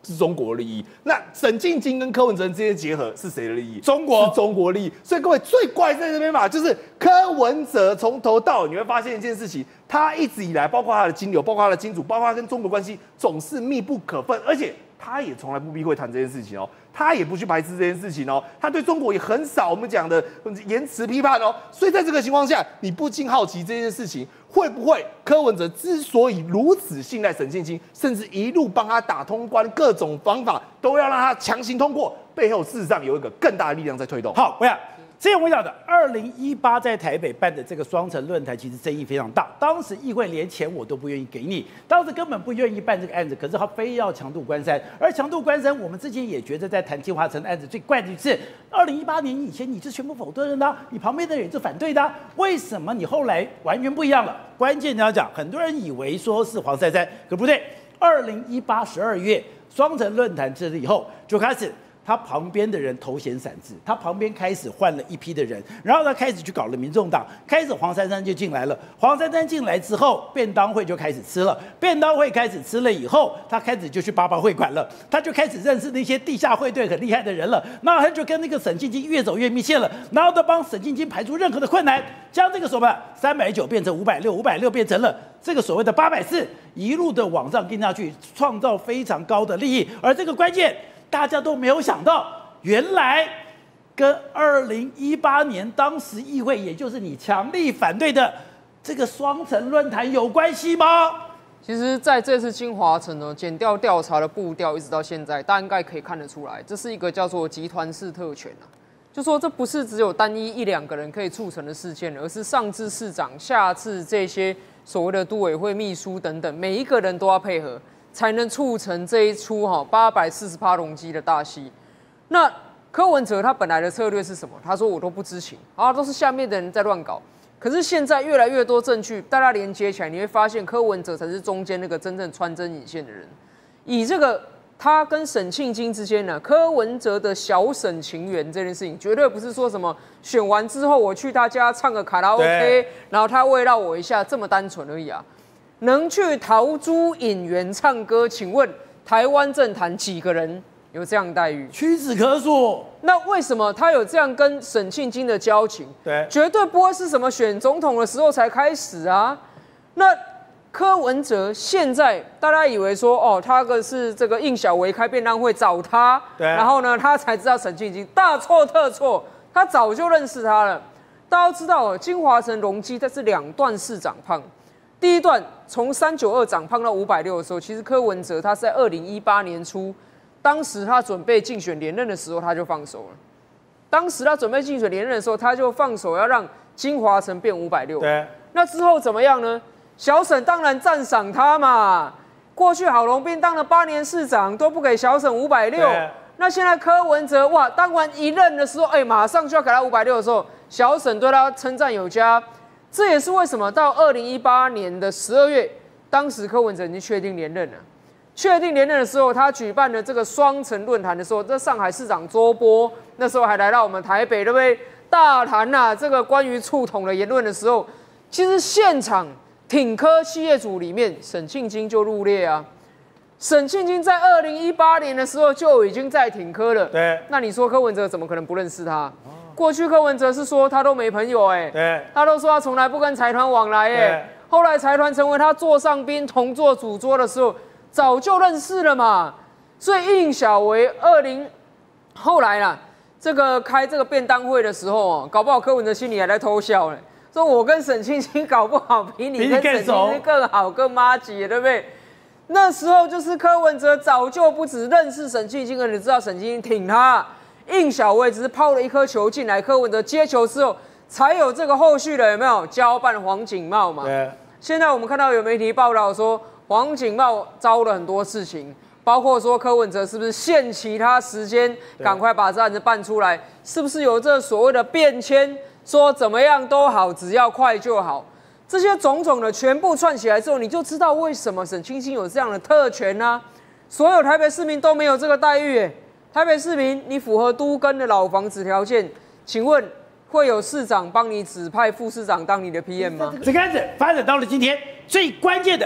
是中国利益。那沈庆京跟柯文哲之间结合是谁的利益？ 中国是中国利益。所以各位最怪在这边嘛，就是柯文哲从头到尾你会发现一件事情，他一直以来，包括他的金流，包括他的金主，包括他跟中国关系总是密不可分，而且他也从来不避讳谈这件事情哦。他也不去排斥这件事情哦，他对中国也很少我们讲的言辞批判哦，所以在这个情况下，你不禁好奇这件事情会不会柯文哲之所以如此信赖沈庆京，甚至一路帮他打通关，各种方法都要让他强行通过，背后事实上有一个更大的力量在推动。 好，我想。这样我讲的，二零一八在台北办的这个双城论坛，其实争议非常大。当时议会连钱我都不愿意给你，当时根本不愿意办这个案子，可是他非要强渡关山。而强渡关山，我们之前也觉得在谈清华城的案子最怪的是，二零一八年以前你是全部否认的、啊，你旁边的人是反对的、啊，为什么你后来完全不一样了？关键你要讲，很多人以为说是黄珊珊，可不对。二零一八十二月双城论坛制以后，就开始。他旁边的人头衔散置，他旁边开始换了一批的人，然后他开始去搞了民众党，开始黄珊珊就进来了。黄珊珊进来之后，便当会就开始吃了，便当会开始吃了以后，他开始就去八八会馆了，他就开始认识那些地下会队很厉害的人了，然后他就跟那个沈庆京越走越密切了，然后他帮沈庆京排除任何的困难，将这个什么三百九变成五百六，五百六变成了这个所谓的八百四，一路的往上跟下去，创造非常高的利益，而这个关键。大家都没有想到，原来跟二零一八年当时议会，也就是你强力反对的这个双城论坛有关系吗？ 其实，在这次金华城呢，检调调查的步调一直到现在，大家应该可以看得出来，这是一个叫做集团式特权啊。就说这不是只有单一一两个人可以促成的事件，而是上至市长，下至这些所谓的都委会秘书等等，每一个人都要配合。才能促成这一出哈八百四十趴容积的大戏。那柯文哲他本来的策略是什么？他说我都不知情，啊，都是下面的人在乱搞。可是现在越来越多证据，大家连接起来，你会发现柯文哲才是中间那个真正穿针引线的人。以这个他跟沈庆京之间呢，柯文哲的小沈情缘这件事情，绝对不是说什么选完之后我去他家唱个卡拉 OK， 然后他慰劳我一下这么单纯而已啊。能去陶朱引园唱歌，请问台湾政坛几个人有这样的待遇？ 屈指可数。 那为什么他有这样跟沈庆京的交情？ 对， 绝对不会是什么选总统的时候才开始啊。那柯文哲现在大家以为说，哦，他个是这个应小维开便当会找他， 对， 然后呢，他才知道沈庆京，大错特错，他早就认识他了。大家都知道哦，金华城容积它是两段式长胖。第一段从三九二涨胖到五百六的时候，其实柯文哲他是在二零一八年初，当时他准备竞选连任的时候，他就放手了。当时他准备竞选连任的时候，他就放手要让金华城变五百六。 对， 那之后怎么样呢？小沈当然赞赏他嘛。过去郝龙斌当了八年市长，都不给小沈五百六。那现在柯文哲哇，当完一任的时候，哎、欸，马上就要给他五百六的时候，小沈对他称赞有加。这也是为什么到二零一八年的十二月，当时柯文哲已经确定连任了。确定连任的时候，他举办了这个双城论坛的时候，这上海市长周波那时候还来到我们台北，对不对？大谈呐、啊、这个关于促统的言论的时候，其实现场挺柯企业主里面，沈庆京就入列啊。沈庆京在二零一八年的时候就已经在挺柯了。 对， 那你说柯文哲怎么可能不认识他？过去柯文哲是说他都没朋友哎、欸， 对， 他都说他从来不跟财团往来哎、欸，后来财团成为他座上宾同坐主桌的时候，早就认识了嘛。所以应小维二零后来啦，这个开这个便当会的时候哦，搞不好柯文哲心里还在偷笑呢，说我跟沈庆京搞不好比你跟沈庆京更好更麻吉，对不对？那时候就是柯文哲早就不只认识沈庆京，而且知道沈庆京挺他。应小维只是抛了一颗球进来，柯文哲接球之后才有这个后续的，有没有交办黄景茂嘛？ 对。 现在我们看到有媒体报道说，黄景茂招了很多事情，包括说柯文哲是不是限其他时间，赶快把这案子办出来，是不是有这所谓的变迁，说怎么样都好，只要快就好。这些种种的全部串起来之后，你就知道为什么沈庆京有这样的特权啊！所有台北市民都没有这个待遇、欸。台北市民，你符合都更的老房子条件，请问会有市长帮你指派副市长当你的 P M 吗？ 这个案子发展到了今天，最关键的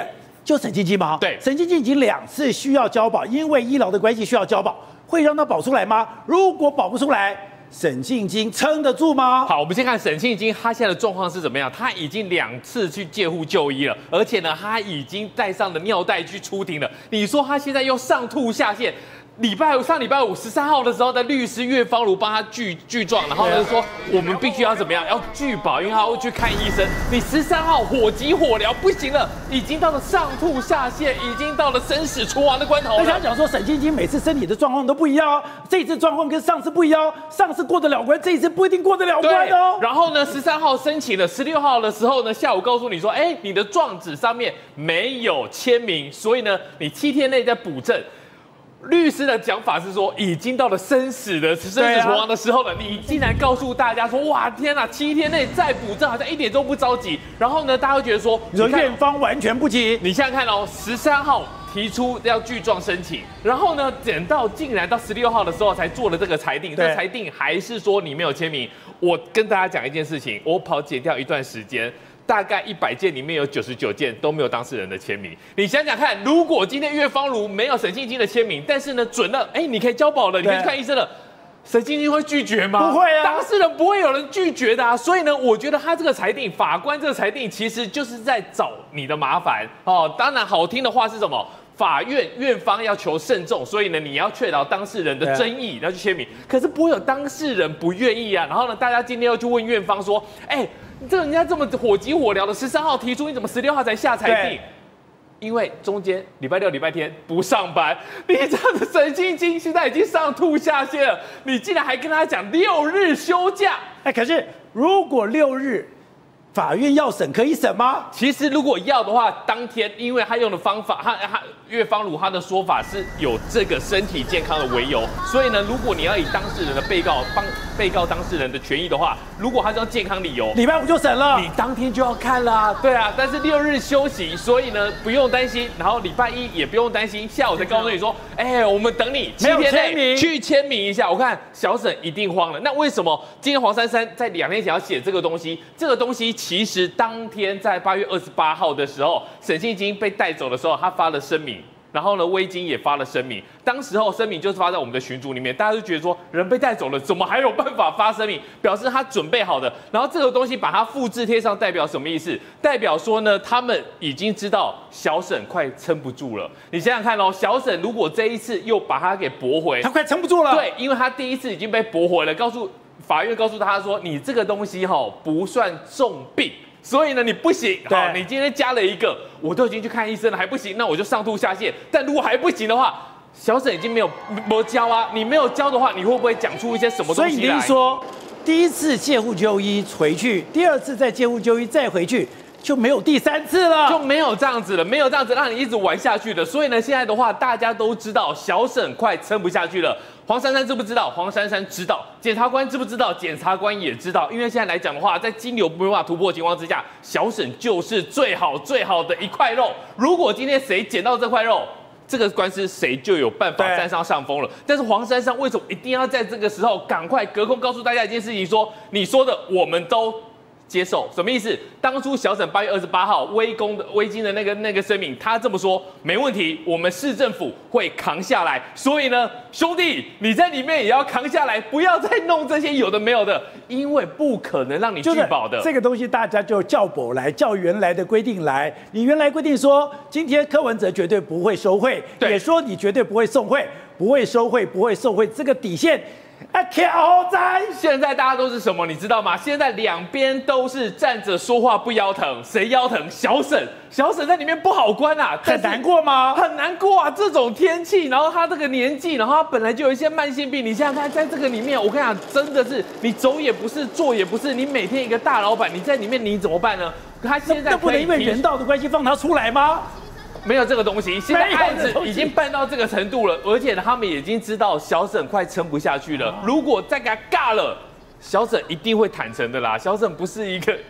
就沈晶晶吗？ 对， 沈晶晶已经两次需要交保，因为医疗的关系需要交保，会让他保出来吗？如果保不出来，沈晶晶撑得住吗？ 好，我们先看沈晶晶，她现在的状况是怎么样？她已经两次去介护就医了，而且呢，她已经带上了尿袋去出庭了。你说她现在又上吐下泻？礼拜五上礼拜五十三号的时候，的律师岳芳如帮他具具状，然后呢说我们必须要怎么样，要拒保，因为他会去看医生。你十三号火急火燎不行了，已经到了上吐下泻，已经到了生死存亡的关头了。 而且他讲说沈晶晶每次身体的状况都不一样哦，这一次状况跟上次不一样哦，上次过得了关，这一次不一定过得了关哦。 然后呢，十三号申请了，十六号的时候呢，下午告诉你说，哎，你的状纸上面没有签名，所以呢，你七天内再补正。律师的讲法是说，已经到了生死的生死存亡的时候了，你竟然告诉大家说，哇，天哪，七天内再补正，好像一点都不着急。然后呢，大家会觉得说， 你说院方完全不急。 你想想看哦，十三号提出要具状申请，然后呢，等到竟然到十六号的时候才做了这个裁定，这裁定还是说你没有签名。我跟大家讲一件事情，我跑检调一段时间。大概一百件里面有九十九件都没有当事人的签名。你想想看，如果今天岳芳如没有沈晶晶的签名，但是呢准了，哎，你可以交保了，你可以去看医生了，沈晶晶会拒绝吗？ 不会啊， 当事人不会有人拒绝的啊。所以呢，我觉得他这个裁定，法官这个裁定其实就是在找你的麻烦哦。当然，好听的话是什么？法院院方要求慎重，所以呢，你要确保当事人的争议，要去签名。可是不会有当事人不愿意啊。然后呢，大家今天又去问院方说，哎。这人家这么火急火燎的，十三号提出，你怎么十六号才下裁定？因为中间礼拜六、礼拜天不上班，你这样子沈晶晶现在已经上吐下泻了，你竟然还跟他讲六日休假？ 哎，可是如果六日法院要审，可以审吗？ 其实如果要的话，当天因为他用的方法，他他岳芳如他的说法是有这个身体健康的为由，所以呢，如果你要以当事人的被告帮被告当事人的权益的话，如果他是要健康理由， 礼拜五就审了， 你当天就要看啦。对啊，但是六日休息，所以呢不用担心，然后礼拜一也不用担心，下午再告诉你说，哎，我们等你七天内去签名一下。我看小沈一定慌了。那为什么今天黄珊珊在两天前要写这个东西？这个东西其实当天在八月二十八号的时候，沈晶晶被带走的时候，他发了声明。然后呢，威金也发了声明，当时候声明就是发在我们的群组里面，大家就觉得说人被带走了，怎么还有办法发声明？表示他准备好的。然后这个东西把它复制贴上，代表什么意思？代表说呢，他们已经知道小沈快撑不住了。你想想看哦，小沈如果这一次又把他给驳回， 他快撑不住了。 对，因为他第一次已经被驳回了，告诉法院告诉他说，你这个东西哈不算重病。所以呢，你不行，好，你今天加了一个，我都已经去看医生了，还不行，那我就上吐下泻。但如果还不行的话，小沈已经没有没交啊，你没有交的话，你会不会讲出一些什么东西来？ 所以你说，第一次介护就医回去，第二次再介护就医再回去，就没有第三次了， 就没有这样子了，没有这样子让你一直玩下去的。所以呢，现在的话，大家都知道小沈快撑不下去了。黄珊珊知不知道？黄珊珊知道。检察官知不知道？检察官也知道。因为现在来讲的话，在金流没办法突破的情况之下，小沈就是最好最好的一块肉。如果今天谁捡到这块肉，这个官司谁就有办法占上上风了。但是黄珊珊为什么一定要在这个时候赶快隔空告诉大家一件事情说，说你说的我们都接受，什么意思？当初小沈八月二十八号威公的威金的那个那个声明，他这么说，没问题，我们市政府会扛下来。所以呢，兄弟，你在里面也要扛下来，不要再弄这些有的没有的，因为不可能让你拒保的。 这个东西大家就叫保来，叫原来的规定来。你原来规定说，今天柯文哲绝对不会收贿，也说你绝对不会送贿，不会收贿，不会受贿，这个底线。啊，挑战！ 现在大家都是什么，你知道吗？现在两边都是站着说话不腰疼，谁腰疼？小沈，小沈在里面不好关啊， 很难过吗？ 很难过啊！这种天气，然后他这个年纪，然后他本来就有一些慢性病，你想想看，在这个里面，我跟你讲，真的是你走也不是，坐也不是，你每天一个大老板，你在里面你怎么办呢？他现在那不能因为人道的关系放他出来吗？ 没有这个东西，现在案子已经办到这个程度了，而且他们已经知道小沈快撑不下去了。如果再给他尬了，小沈一定会坦诚的啦。小沈不是一个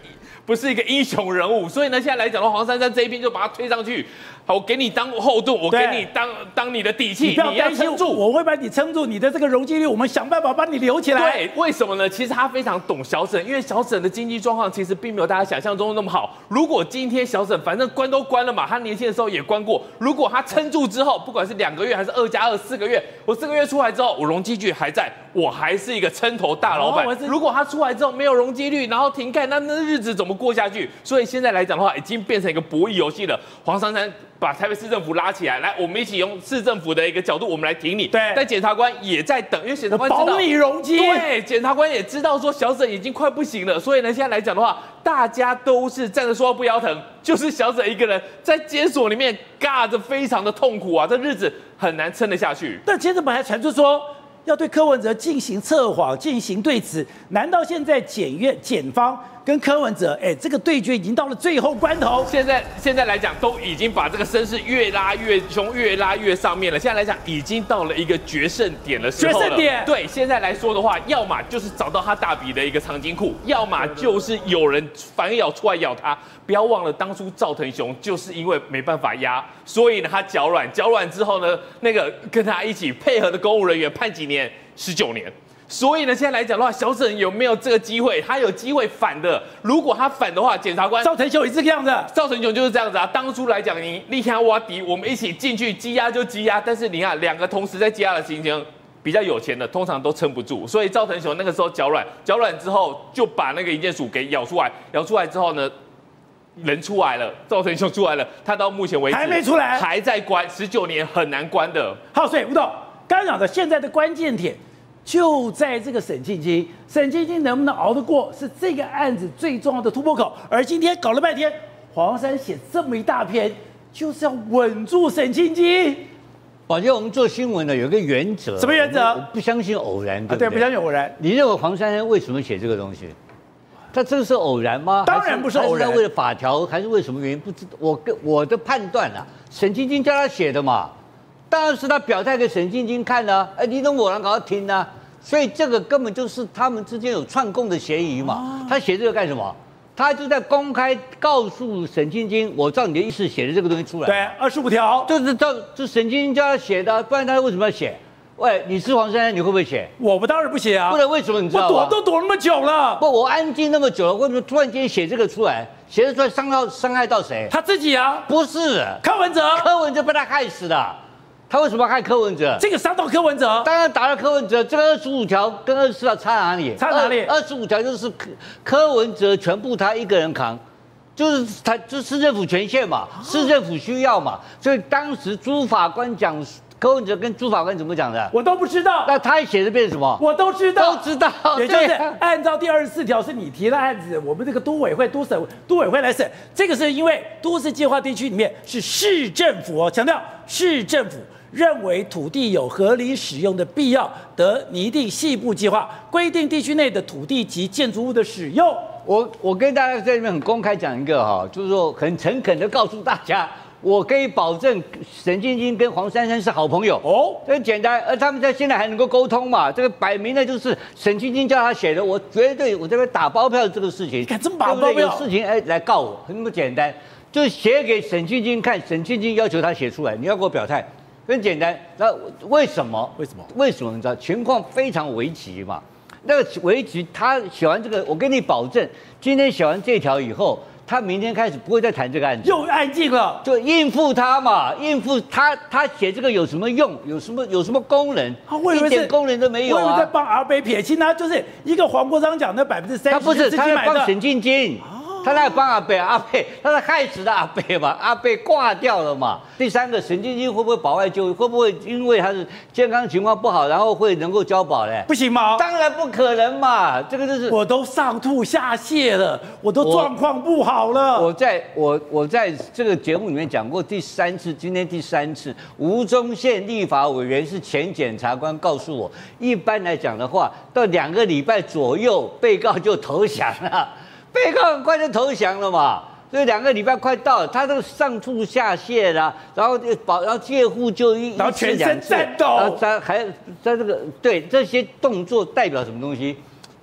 不是一个英雄人物，所以呢，现在来讲的话，黄珊珊这一边就把他推上去，好，我给你当后盾，我给你当当你的底气， 你不要你要担心撑住， 我会把你撑住，你的这个容积率，我们想办法帮你留起来。 对，为什么呢？其实他非常懂小沈，因为小沈的经济状况其实并没有大家想象中那么好。如果今天小沈反正关都关了嘛，他年轻的时候也关过，如果他撑住之后，不管是两个月还是二加二四个月，我四个月出来之后，我容积率还在，我还是一个撑头大老板。 哦、 如果他出来之后没有容积率，然后停盖，那那日子怎么过下去？所以现在来讲的话，已经变成一个博弈游戏了。黄珊珊把台北市政府拉起来，来，我们一起用市政府的一个角度，我们来挺你。 对， 但检察官也在等，因为检察官知道保你容积。 对，检察官也知道说小沈已经快不行了，所以呢，现在来讲的话，大家都是站着说话不腰疼，就是小沈一个人在监所里面尬着，非常的痛苦啊，这日子很难撑得下去。 但接着本来传出说要对柯文哲进行测谎，进行对质，难道现在检院检方跟柯文哲，哎，这个对决已经到了最后关头？ 现在现在来讲，都已经把这个声势越拉越凶，越拉越上面了。现在来讲，已经到了一个决胜点的时候了。 决胜点。 对，现在来说的话，要么就是找到他大笔的一个藏金库，要么就是有人反咬出来咬他。不要忘了，当初赵腾雄就是因为没办法压，所以呢他脚软，脚软之后呢，那个跟他一起配合的公务人员判几年？十九年。所以呢，现在来讲的话，小沈有没有这个机会？他有机会反的。如果他反的话，检察官赵腾雄也是这个样子。 赵腾雄就是这样子啊。当初来讲，你力看挖敌，我们一起进去羁押就羁押。但是你看，两个同时在羁押的情形，比较有钱的通常都撑不住。所以赵腾雄那个时候脚软，脚软之后就把那个营建署给咬出来，咬出来之后呢，人出来了，赵腾雄出来了，他到目前为止还没出来， 还在关，十九年很难关的。 好，所以吴董刚刚讲的现在的关键点。就在这个沈庆金，沈庆金能不能熬得过，是这个案子最重要的突破口。而今天搞了半天，黄珊写这么一大篇，就是要稳住沈庆金。 宝杰，我们做新闻的有一个原则， 什么原则？ 我不相信偶然，对不对？ 啊、对，不相信偶然。 你认为黄珊珊为什么写这个东西？他这个是偶然吗？ 当然不是偶然。 还是为了法条，还是为什么原因？不知我跟我的判断啊，沈庆金叫他写的嘛。当然是他表态给沈庆金看的、啊，哎，你懂我让搞他听啊，所以这个根本就是他们之间有串供的嫌疑嘛。啊、他写这个干什么？他就在公开告诉沈庆金，我照你的意思写的这个东西出来。 对，二十五条， 就是照就沈庆金叫他写的，不然他为什么要写？喂，你是黄珊珊，你会不会写？ 我们当然不写啊， 不然为什么你知道吗？ 我躲都躲那么久了， 不，我安静那么久了，为什么突然间写这个出来？写得出来伤到伤害到谁？ 他自己啊， 不是柯文哲， 柯文哲被他害死的。他为什么要害柯文哲？ 这个伤到柯文哲， 当然打了柯文哲。这个二十五条跟二十四条差哪里？ 差哪里？ 二十五条就是柯柯文哲全部他一个人扛，就是他就是市政府权限嘛，市政府需要嘛。所以当时朱法官讲柯文哲跟朱法官怎么讲的？ 我都不知道。 那他写的变什么？ 我都知道， 都知道。 也就是按照第二十四条是你提的案子，我们这个都委会、都审、都委会来审。这个是因为都市计划地区里面是市政府哦，强调市政府。认为土地有合理使用的必要，得拟定细部计划，规定地区内的土地及建筑物的使用。 我我跟大家在这边很公开讲一个哈，就是说很诚恳的告诉大家，我可以保证沈庆金跟黄珊珊是好朋友哦，很简单，而他们在现在还能够沟通嘛，这个摆明的就是沈庆金叫他写的，我绝对我这边打包票这个事情， 敢这么打包票？ 有事情哎来告我，那么简单，就是写给沈庆金看，沈庆金要求他写出来，你要给我表态。很简单，那为什么？ 为什么？ 为什么？你知道情况非常危急嘛？那个危急，他写完这个，我跟你保证，今天写完这条以后，他明天开始不会再谈这个案子， 又安静了， 就应付他嘛，应付他，他写这个有什么用？有什么有什么功能？一点功能都没有啊！ 我以为在帮阿北撇清他，就是一个黄国昌讲的百分之三十， 他不是，他在帮沈庆金。他在帮阿北，阿北他是害死的阿北嘛，阿北挂掉了嘛。第三个，沈庆金会不会保外就医？会不会因为他是健康情况不好，然后会能够交保嘞？ 不行吗？ 当然不可能嘛，这个就是我都上吐下泻了，我都状况不好了。 我在我我在这个节目里面讲过第三次，今天第三次，吴宗宪立法委员是前检察官告诉我，一般来讲的话，到两个礼拜左右，被告就投降了。被告很快就投降了嘛，所以两个礼拜快到了，他这个上吐下泻啦，然后保，然后戒护就医， 然后全身颤抖， 然后他还在这个对这些动作代表什么东西？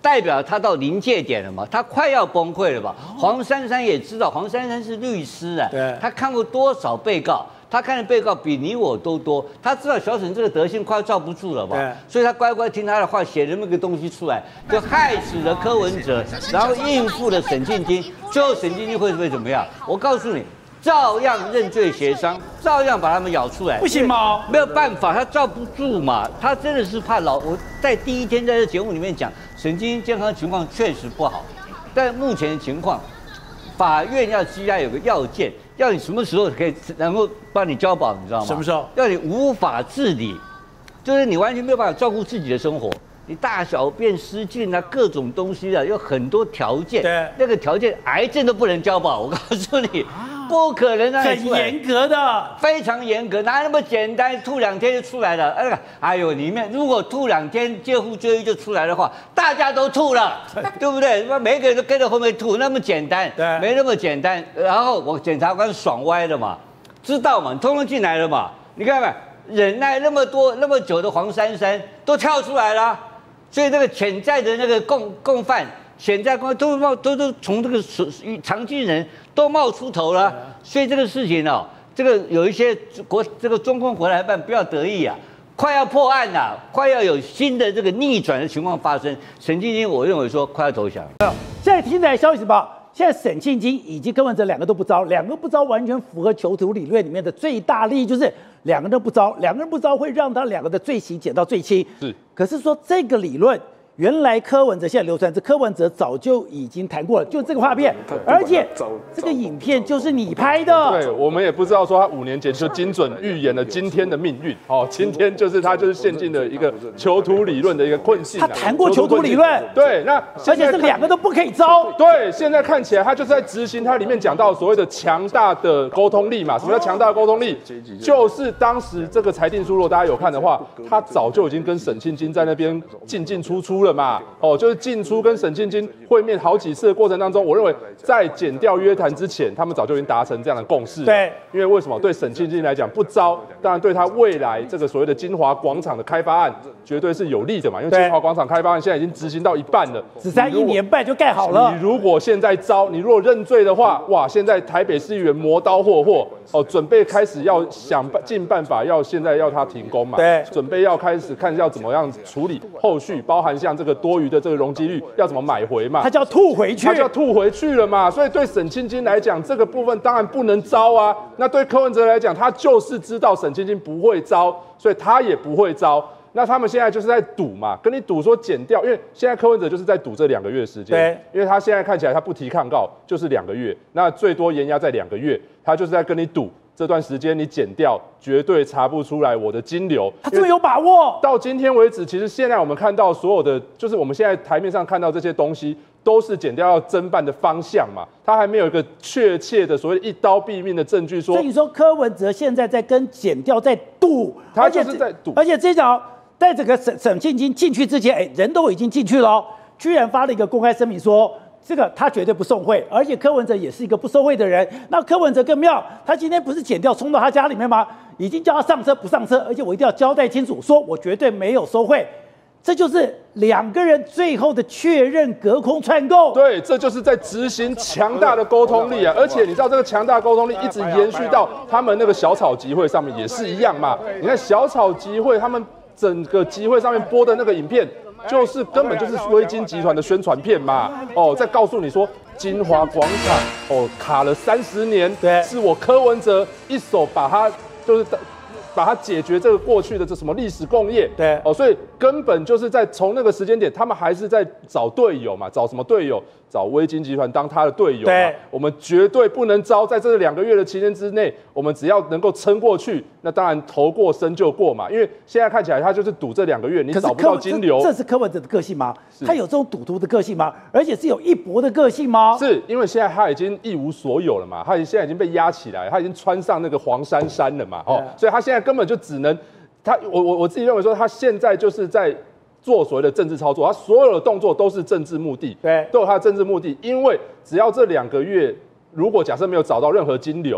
代表他到临界点了嘛，他快要崩溃了吧？黄珊珊也知道，黄珊珊是律师啊， 对， 他看过多少被告？他看的被告比你我都多，他知道小沈这个德性快要罩不住了吧？所以他乖乖听他的话，写了那么个东西出来，就害死了柯文哲，然后应付了沈庆金。最后沈庆金会不会怎么样？我告诉你，照样认罪协商，照样把他们咬出来。 不行吗？ 没有办法，他罩不住嘛。他真的是怕老。我在第一天在这节目里面讲，沈庆金健康情况确实不好，但目前的情况，法院要羁押有个要件。要你什么时候可以能够帮你交保，你知道吗？ 什么时候？ 要你无法自理，就是你完全没有办法照顾自己的生活，你大小便失禁啊，各种东西啊，有很多条件。 对， 那个条件，癌症都不能交保。我告诉你，不可能啊， 很严格的， 非常严格，哪那么简单？吐两天就出来了。哎呀，哎呦，里面如果吐两天，介乎追忆就出来的话，大家都吐了，对不对？每个人都跟着后面吐，那么简单？ 对， 没那么简单。然后我检察官爽歪了嘛，知道嘛，通通进来了嘛。你看看，忍耐那么多那么久的黄珊珊都跳出来了，所以这个潜在的那个共共犯。潜在共都冒都都从这个常进人都冒出头了，所以这个事情哦，这个有一些国这个中共国台办不要得意啊，快要破案了，快要有新的这个逆转的情况发生。沈庆金我认为说快要投降。 现在听来消息什么？现在沈庆金以及柯文哲两个都不招，两个不招完全符合囚徒理论里面的最大利益，就是两个人都不招，两个人不招会让他两个的罪行减到最轻。 是， 可是说这个理论。原来柯文哲现在流传是柯文哲早就已经谈过了，就这个画面，而且这个影片就是你拍的。 对，我们也不知道说他五年前就精准预言了今天的命运。哦，今天就是他就是陷进了一个囚徒理论的一个困境。 他谈过囚徒理论， 对，那而且是两个都不可以招。 对，现在看起来他就是在执行他里面讲到所谓的强大的沟通力嘛。什么叫强大的沟通力？就是当时这个裁定书，如果大家有看的话，他早就已经跟沈庆金在那边进进出出。了嘛，哦，就是进出跟沈庆金会面好几次的过程当中，我认为在检调约谈之前，他们早就已经达成这样的共识。 对， 因为为什么？对沈庆金来讲不招，当然对他未来这个所谓的金华广场的开发案绝对是有利的嘛。因为金华广场开发案现在已经执行到一半了， 只差一年半就盖好了。 你如果现在招，你如果认罪的话，哇，现在台北市议员磨刀霍霍哦，准备开始要想尽办法要现在要他停工嘛， 对， 准备要开始看要怎么样处理后续，包含像。这个多余的这个容积率要怎么买回嘛？ 他就要吐回去， 他就要吐回去了嘛。所以对沈庆金来讲，这个部分当然不能招啊。那对柯文哲来讲，他就是知道沈庆金不会招，所以他也不会招。那他们现在就是在赌嘛，跟你赌说减掉，因为现在柯文哲就是在赌这两个月时间。 对， 因为他现在看起来他不提抗告就是两个月，那最多延押在两个月，他就是在跟你赌。这段时间你减掉，绝对查不出来我的金流。 他这么有把握。 到今天为止，其实现在我们看到所有的，就是我们现在台面上看到这些东西，都是减掉要侦办的方向嘛。他还没有一个确切的所谓一刀毙命的证据说。 所以你说柯文哲现在在跟减掉在赌， 他就是在赌， 而且这场在整个沈沈庆金进去之前，哎，人都已经进去了、哦，居然发了一个公开声明说。这个他绝对不送贿，而且柯文哲也是一个不收贿的人。那柯文哲更妙，他今天不是检调冲到他家里面吗？已经叫他上车不上车，而且我一定要交代清楚，说我绝对没有收贿。这就是两个人最后的确认，隔空串供。 对，这就是在执行强大的沟通力啊！而且你知道这个强大的沟通力一直延续到他们那个小草集会上面也是一样嘛。你看小草集会他们整个集会上面播的那个影片。就是根本就是微金集团的宣传片嘛，哦，在告诉你说金华广场哦卡了三十年， 对， 是我柯文哲一手把它就是把它解决这个过去的这什么历史共业， 对， 哦，所以根本就是在从那个时间点，他们还是在找队友嘛，找什么队友？找微金集团当他的队友， 对， 我们绝对不能招，在这两个月的期间之内，我们只要能够撑过去，那当然头过身就过嘛。因为现在看起来他就是赌这两个月，你找不到金流， 这, 这是柯文哲的个性吗？他有这种赌徒的个性吗？而且是有一搏的个性吗？ 是因为现在他已经一无所有了嘛，他现在已经被压起来，他已经穿上那个黄珊珊了嘛，哦，所以他现在根本就只能，他我我我自己认为说，他现在就是在。做所谓的政治操作，他所有的动作都是政治目的， 对， 都有他的政治目的。因为只要这两个月，如果假设没有找到任何金流，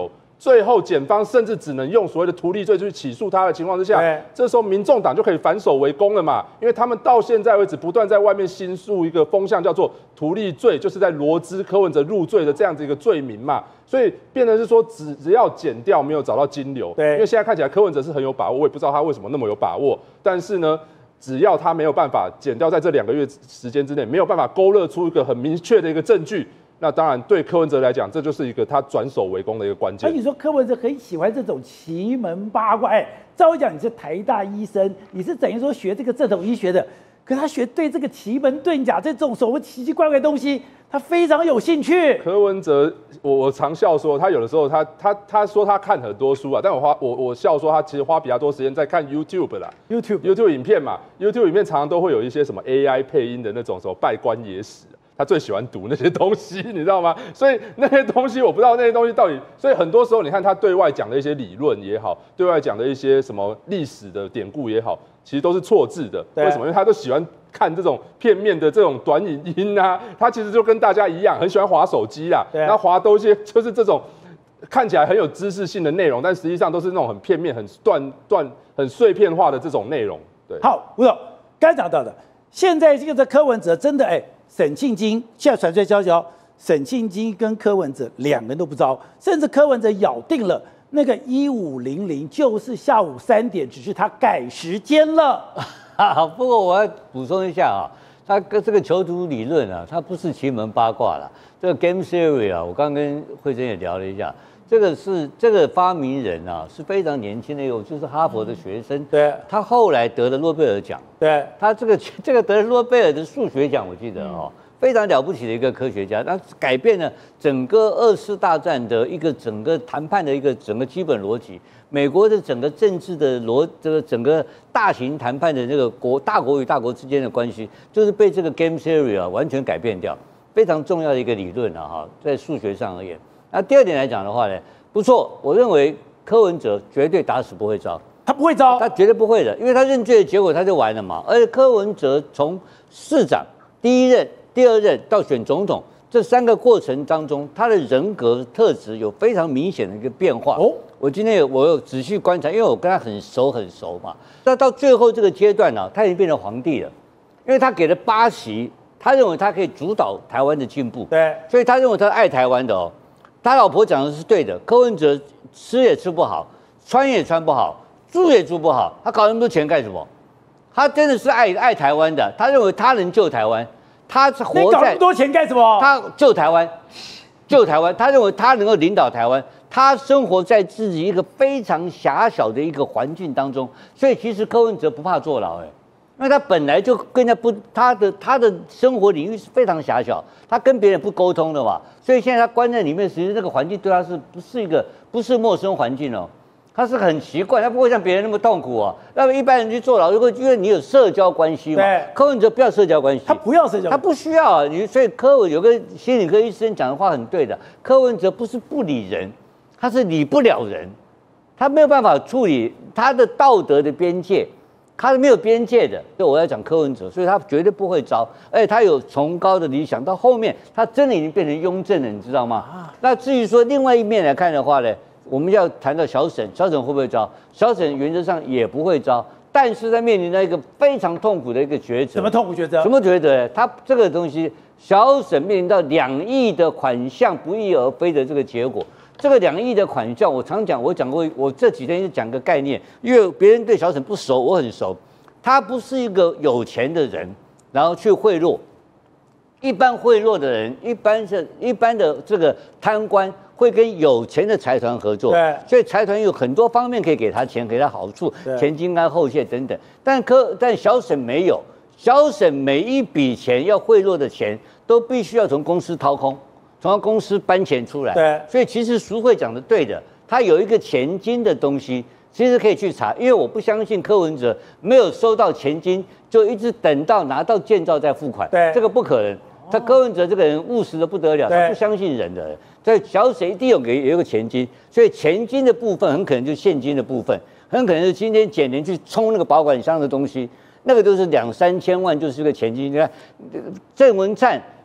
最后检方甚至只能用所谓的图利罪去起诉他的情况之下，这时候民众党就可以反手为攻了嘛，因为他们到现在为止不断在外面新诉一个风向，叫做图利罪，就是在罗织柯文哲入罪的这样子一个罪名嘛，所以变成是说只只要检调没有找到金流，对，因为现在看起来柯文哲是很有把握，我也不知道他为什么那么有把握，但是呢。只要他没有办法检调在这两个月时间之内没有办法勾勒出一个很明确的一个证据，那当然对柯文哲来讲，这就是一个他转守为攻的一个关键。 那你说柯文哲很喜欢这种奇门八卦，哎，照理讲你是台大医生，你是等于说学这个正统医学的，可是他学对这个奇门遁甲这种所谓奇奇怪怪的东西，他非常有兴趣。 柯文哲，我我常笑说，他有的时候他他他说他看很多书啊，但我花我我笑说他其实花比较多时间在看 YouTube 啦 ，YouTube YouTube 影片嘛 ，YouTube 影片常常都会有一些什么 A I 配音的那种什么拜官野史。他最喜欢读那些东西，你知道吗？所以那些东西我不知道那些东西到底，所以很多时候你看他对外讲的一些理论也好，对外讲的一些什么历史的典故也好，其实都是错字的。为什么？因为他都喜欢看这种片面的这种短影音啊，他其实就跟大家一样，很喜欢滑手机啦，然后滑都些就是这种看起来很有知识性的内容，但实际上都是那种很片面、很断断、很碎片化的这种内容。对， 好，吴总刚才讲到的，现在这个柯文哲真的哎。沈庆金现在传出来消息哦，沈庆金跟柯文哲两个人都不招，甚至柯文哲咬定了那个一五零零就是下午三点，只是他改时间了。 好，不过我要补充一下啊，他跟这个囚徒理论啊，它不是奇门八卦啦，这个 game theory 啊，我刚跟慧珍也聊了一下。这个是这个发明人啊，是非常年轻的一个，就是哈佛的学生。 对， 他后来得了诺贝尔奖。 对， 他这个这个得了诺贝尔的数学奖，我记得哦，非常了不起的一个科学家。那改变了整个二次大战的一个整个谈判的一个整个基本逻辑，美国的整个政治的逻这个整个大型谈判的这个国大国与大国之间的关系，就是被这个 game theory 啊完全改变掉，非常重要的一个理论啊哈，在数学上而言。那第二点来讲的话呢，不错，我认为柯文哲绝对打死不会招， 他不会招， 他绝对不会的，因为他认罪的结果他就完了嘛。而且柯文哲从市长第一任、第二任到选总统这三个过程当中，他的人格特质有非常明显的一个变化。哦，我今天有我有仔细观察，因为我跟他很熟很熟嘛。那到最后这个阶段呢、啊，他已经变成皇帝了，因为他给了八席，他认为他可以主导台湾的进步， 对， 所以他认为他爱台湾的哦。他老婆讲的是对的，柯文哲吃也吃不好，穿也穿不好，住也住不好，他搞那么多钱干什么？他真的是爱爱台湾的，他认为他能救台湾，他是活在。 你搞那么多钱干什么？ 他救台湾，救台湾，他认为他能够领导台湾，他生活在自己一个非常狭小的一个环境当中，所以其实柯文哲不怕坐牢，哎。因为他本来就跟人家不，他的他的生活领域是非常狭小，他跟别人不沟通的嘛，所以现在他关在里面，其实那个环境对他是不是一个不是陌生环境哦，他是很习惯，他不会像别人那么痛苦哦。那么一般人去坐牢，如果因为你有社交关系嘛，柯文哲不要社交关系， 他不要社交， 他不需要啊。你所以柯文有个心理科医生讲的话很对的，柯文哲不是不理人，他是理不了人，他没有办法处理他的道德的边界。他是没有边界的，所以我要讲柯文哲，所以他绝对不会招，而且他有崇高的理想，到后面他真的已经变成雍正了，你知道吗？那至于说另外一面来看的话呢，我们要谈到小沈，小沈会不会招？小沈原则上也不会招，但是他面临到一个非常痛苦的一个抉择。 什么痛苦抉择？ 什么抉择？他这个东西，小沈面临到两亿的款项不翼而飞的这个结果。这个两亿的款项，我常讲，我讲过，我这几天就讲个概念，因为别人对小沈不熟，我很熟。他不是一个有钱的人，然后去贿赂。一般贿赂的人，一般是一般的这个贪官会跟有钱的财团合作， 对， 所以财团有很多方面可以给他钱，给他好处，前金安后谢等等。但柯但小沈没有，小沈每一笔钱要贿赂的钱，都必须要从公司掏空。从公司搬钱出来， 对， 所以其实淑慧讲的对的，他有一个前金的东西，其实可以去查，因为我不相信柯文哲没有收到前金，就一直等到拿到建造再付款， 对， 这个不可能。他柯文哲这个人务实的不得了，他不相信人的，所以小沈一定有给有一个前金，所以前金的部分很可能就是现金的部分，很可能是今天检联去冲那个保管箱的东西，那个都是两三千万，就是个前金。你看郑文灿。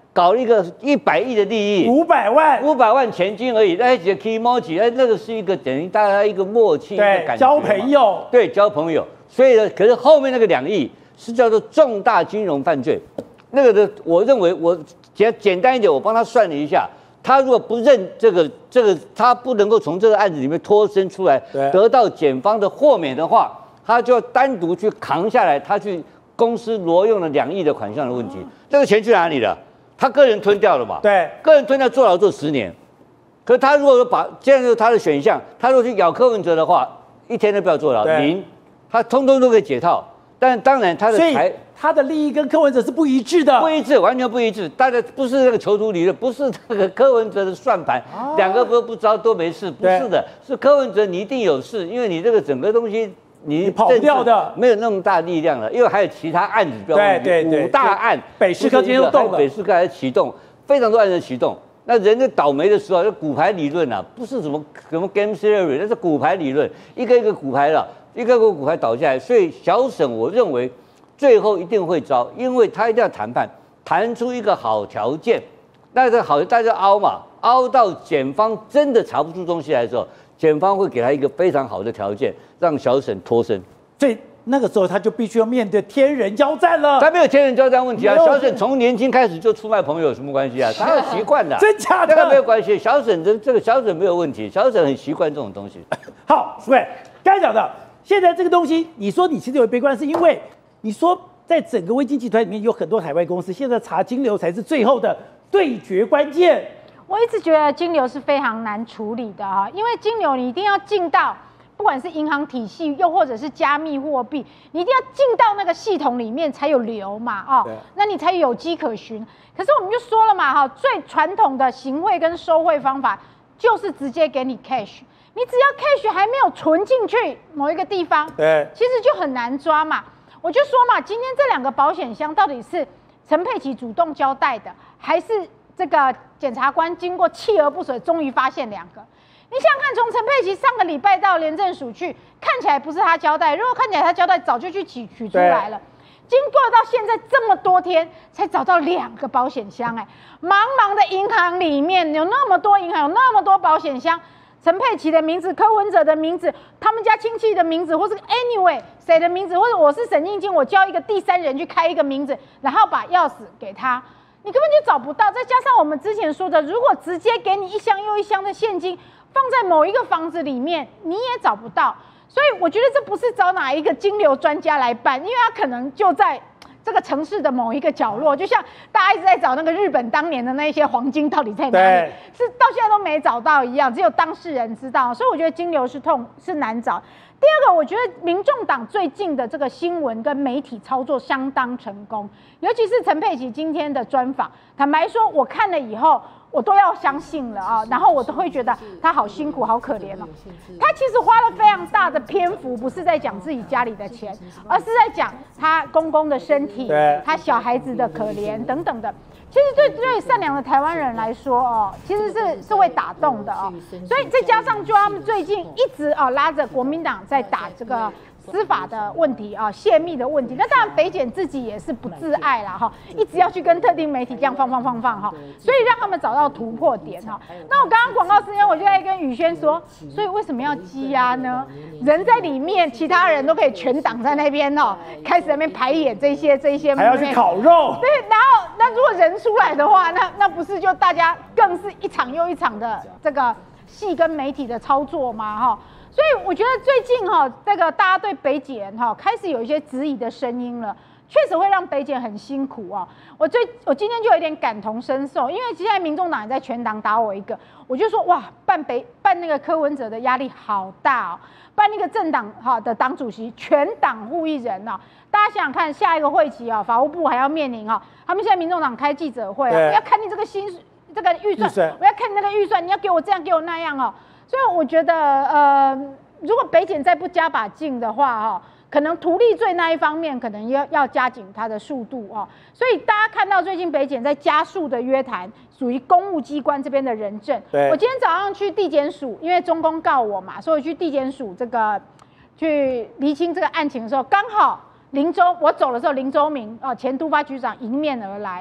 搞了一个一百亿的利益， 五百万， 五百万钱金而已，那几个 key emoji， 哎，那个是一个等于大家一个默契，一个感觉， 交朋友， 对，交朋友。所以呢，可是后面那个两亿是叫做重大金融犯罪，那个的，我认为我简简单一点，我帮他算了一下。他如果不认这个这个，他不能够从这个案子里面脱身出来，得到检方的豁免的话，他就要单独去扛下来，他去公司挪用了两亿的款项的问题，这个钱去哪里了？他个人吞掉了嘛？ 对， 个人吞掉坐牢坐十年。可是他如果说把这样就是他的选项，他如果去咬柯文哲的话，一天都不要坐牢，零，他通通都可以解套。但当然他的财。 他的利益跟柯文哲是不一致的， 不一致，完全不一致。大家不是那个囚徒理论，不是那个柯文哲的算盘，啊、两个都不招都没事，不是的，是柯文哲你一定有事，因为你这个整个东西你, 你跑掉的没有那么大力量了，因为还有其他案子， 对对对， 五大案， 北市科今天又动了， 北市科还启动，非常多案子启动。那人在倒霉的时候，就骨牌理论啊，不是什么什么 game theory， 那是骨牌理论，一个一个骨牌了，一个个骨牌倒下来，所以小沈我认为。最后一定会招，因为他一定要谈判，谈出一个好条件。那这好，大家凹嘛，凹到检方真的查不出东西来的时候，检方会给他一个非常好的条件，让小沈脱身。 所以那个时候他就必须要面对天人交战了。 他没有天人交战问题啊，小沈从年轻开始就出卖朋友有什么关系啊？他有习惯的， 真假的？ 这个没有关系，小沈这这个小沈没有问题，小沈很习惯这种东西。 好，各位刚才讲的，现在这个东西，你说你其实有悲观，是因为。你说，在整个微金集团里面有很多海外公司，现在查金流才是最后的对决关键。 我一直觉得金流是非常难处理的哈，因为金流你一定要进到，不管是银行体系，又或者是加密货币，你一定要进到那个系统里面才有流嘛，哦，那你才有迹可循。可是我们就说了嘛，哈，最传统的行贿跟收贿方法就是直接给你 cash， 你只要 cash 还没有存进去某一个地方， 对， 其实就很难抓嘛。我就说嘛，今天这两个保险箱到底是陈佩琪主动交代的，还是这个检察官经过锲而不舍，终于发现两个？你想想看，从陈佩琪上个礼拜到廉政署去，看起来不是他交代，如果看起来他交代，早就去取取出来了。经过到现在这么多天，才找到两个保险箱、欸，哎，茫茫的银行里面有那么多银行，有那么多保险箱。陈佩琪的名字、柯文哲的名字、他们家亲戚的名字，或是 anyway 谁的名字，或者我是沈静静，我叫一个第三人去开一个名字，然后把钥匙给他，你根本就找不到。再加上我们之前说的，如果直接给你一箱又一箱的现金放在某一个房子里面，你也找不到。所以我觉得这不是找哪一个金流专家来办，因为他可能就在这个城市的某一个角落，就像大家一直在找那个日本当年的那些黄金到底在哪里，是到现在都没找到一样，只有当事人知道。所以我觉得金流是痛是难找。第二个，我觉得民众党最近的这个新闻跟媒体操作相当成功，尤其是陈佩琪今天的专访，坦白说，我看了以后。我都要相信了啊，然后我都会觉得他好辛苦、好可怜哦。他其实花了非常大的篇幅，不是在讲自己家里的钱，而是在讲他公公的身体、他小孩子的可怜等等的。其实对对善良的台湾人来说哦，其实是是会打动的哦。所以再加上就他们最近一直啊拉着国民党在打这个。司法的问题啊，泄密的问题，那当然北检自己也是不自爱啦哈，一直要去跟特定媒体这样放放放放哈，所以让他们找到突破点哈。那我刚刚广告时间，我就在跟宇轩说，所以为什么要羁押呢？人在里面，其他人都可以全挡在那边哦，开始在那边排演这些这些， 还要去烤肉。 对，然后那如果人出来的话，那那不是就大家更是一场又一场的这个戏跟媒体的操作吗？哈。所以我觉得最近哈，这个大家对北检哈开始有一些质疑的声音了，确实会让北检很辛苦啊。我最我今天就有点感同身受，因为现在民众党也在全党打我一个，我就说哇，办北办那个柯文哲的压力好大哦，办那个政党哈的党主席全党互一人啊，大家想想看，下一个会期啊，法务部还要面临啊，他们现在民众党开记者会啊，我要看你这个薪这个预算，我要看你那个预算，你要给我这样给我那样哦。所以我觉得，呃，如果北检再不加把劲的话，哈，可能图利罪那一方面可能要要加紧它的速度哦。所以大家看到最近北检在加速的约谈，属于公务机关这边的人证。我今天早上去地检署，因为中公告我嘛，所以我去地检署这个去厘清这个案情的时候，刚好林周我走的时候，林周明哦前督发局长迎面而来哦。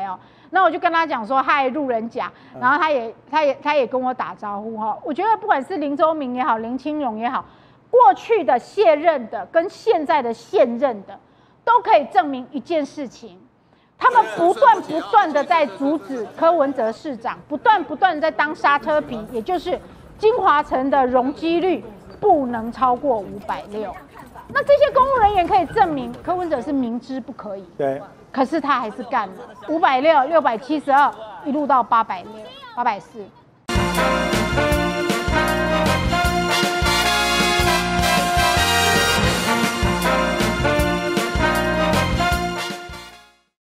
那我就跟他讲说嗨路人甲，然后他也他也他也跟我打招呼哈。我觉得不管是林周明也好，林清荣也好，过去的卸任的跟现在的现任的，都可以证明一件事情。他们不断不断的在阻止柯文哲市长，不断不断的在当刹车皮，也就是金华城的容积率不能超过五百六。那这些公务人员可以证明柯文哲是明知不可以， 对， 可是他还是干了五百六、六百七十二，一路到八百六、八百四。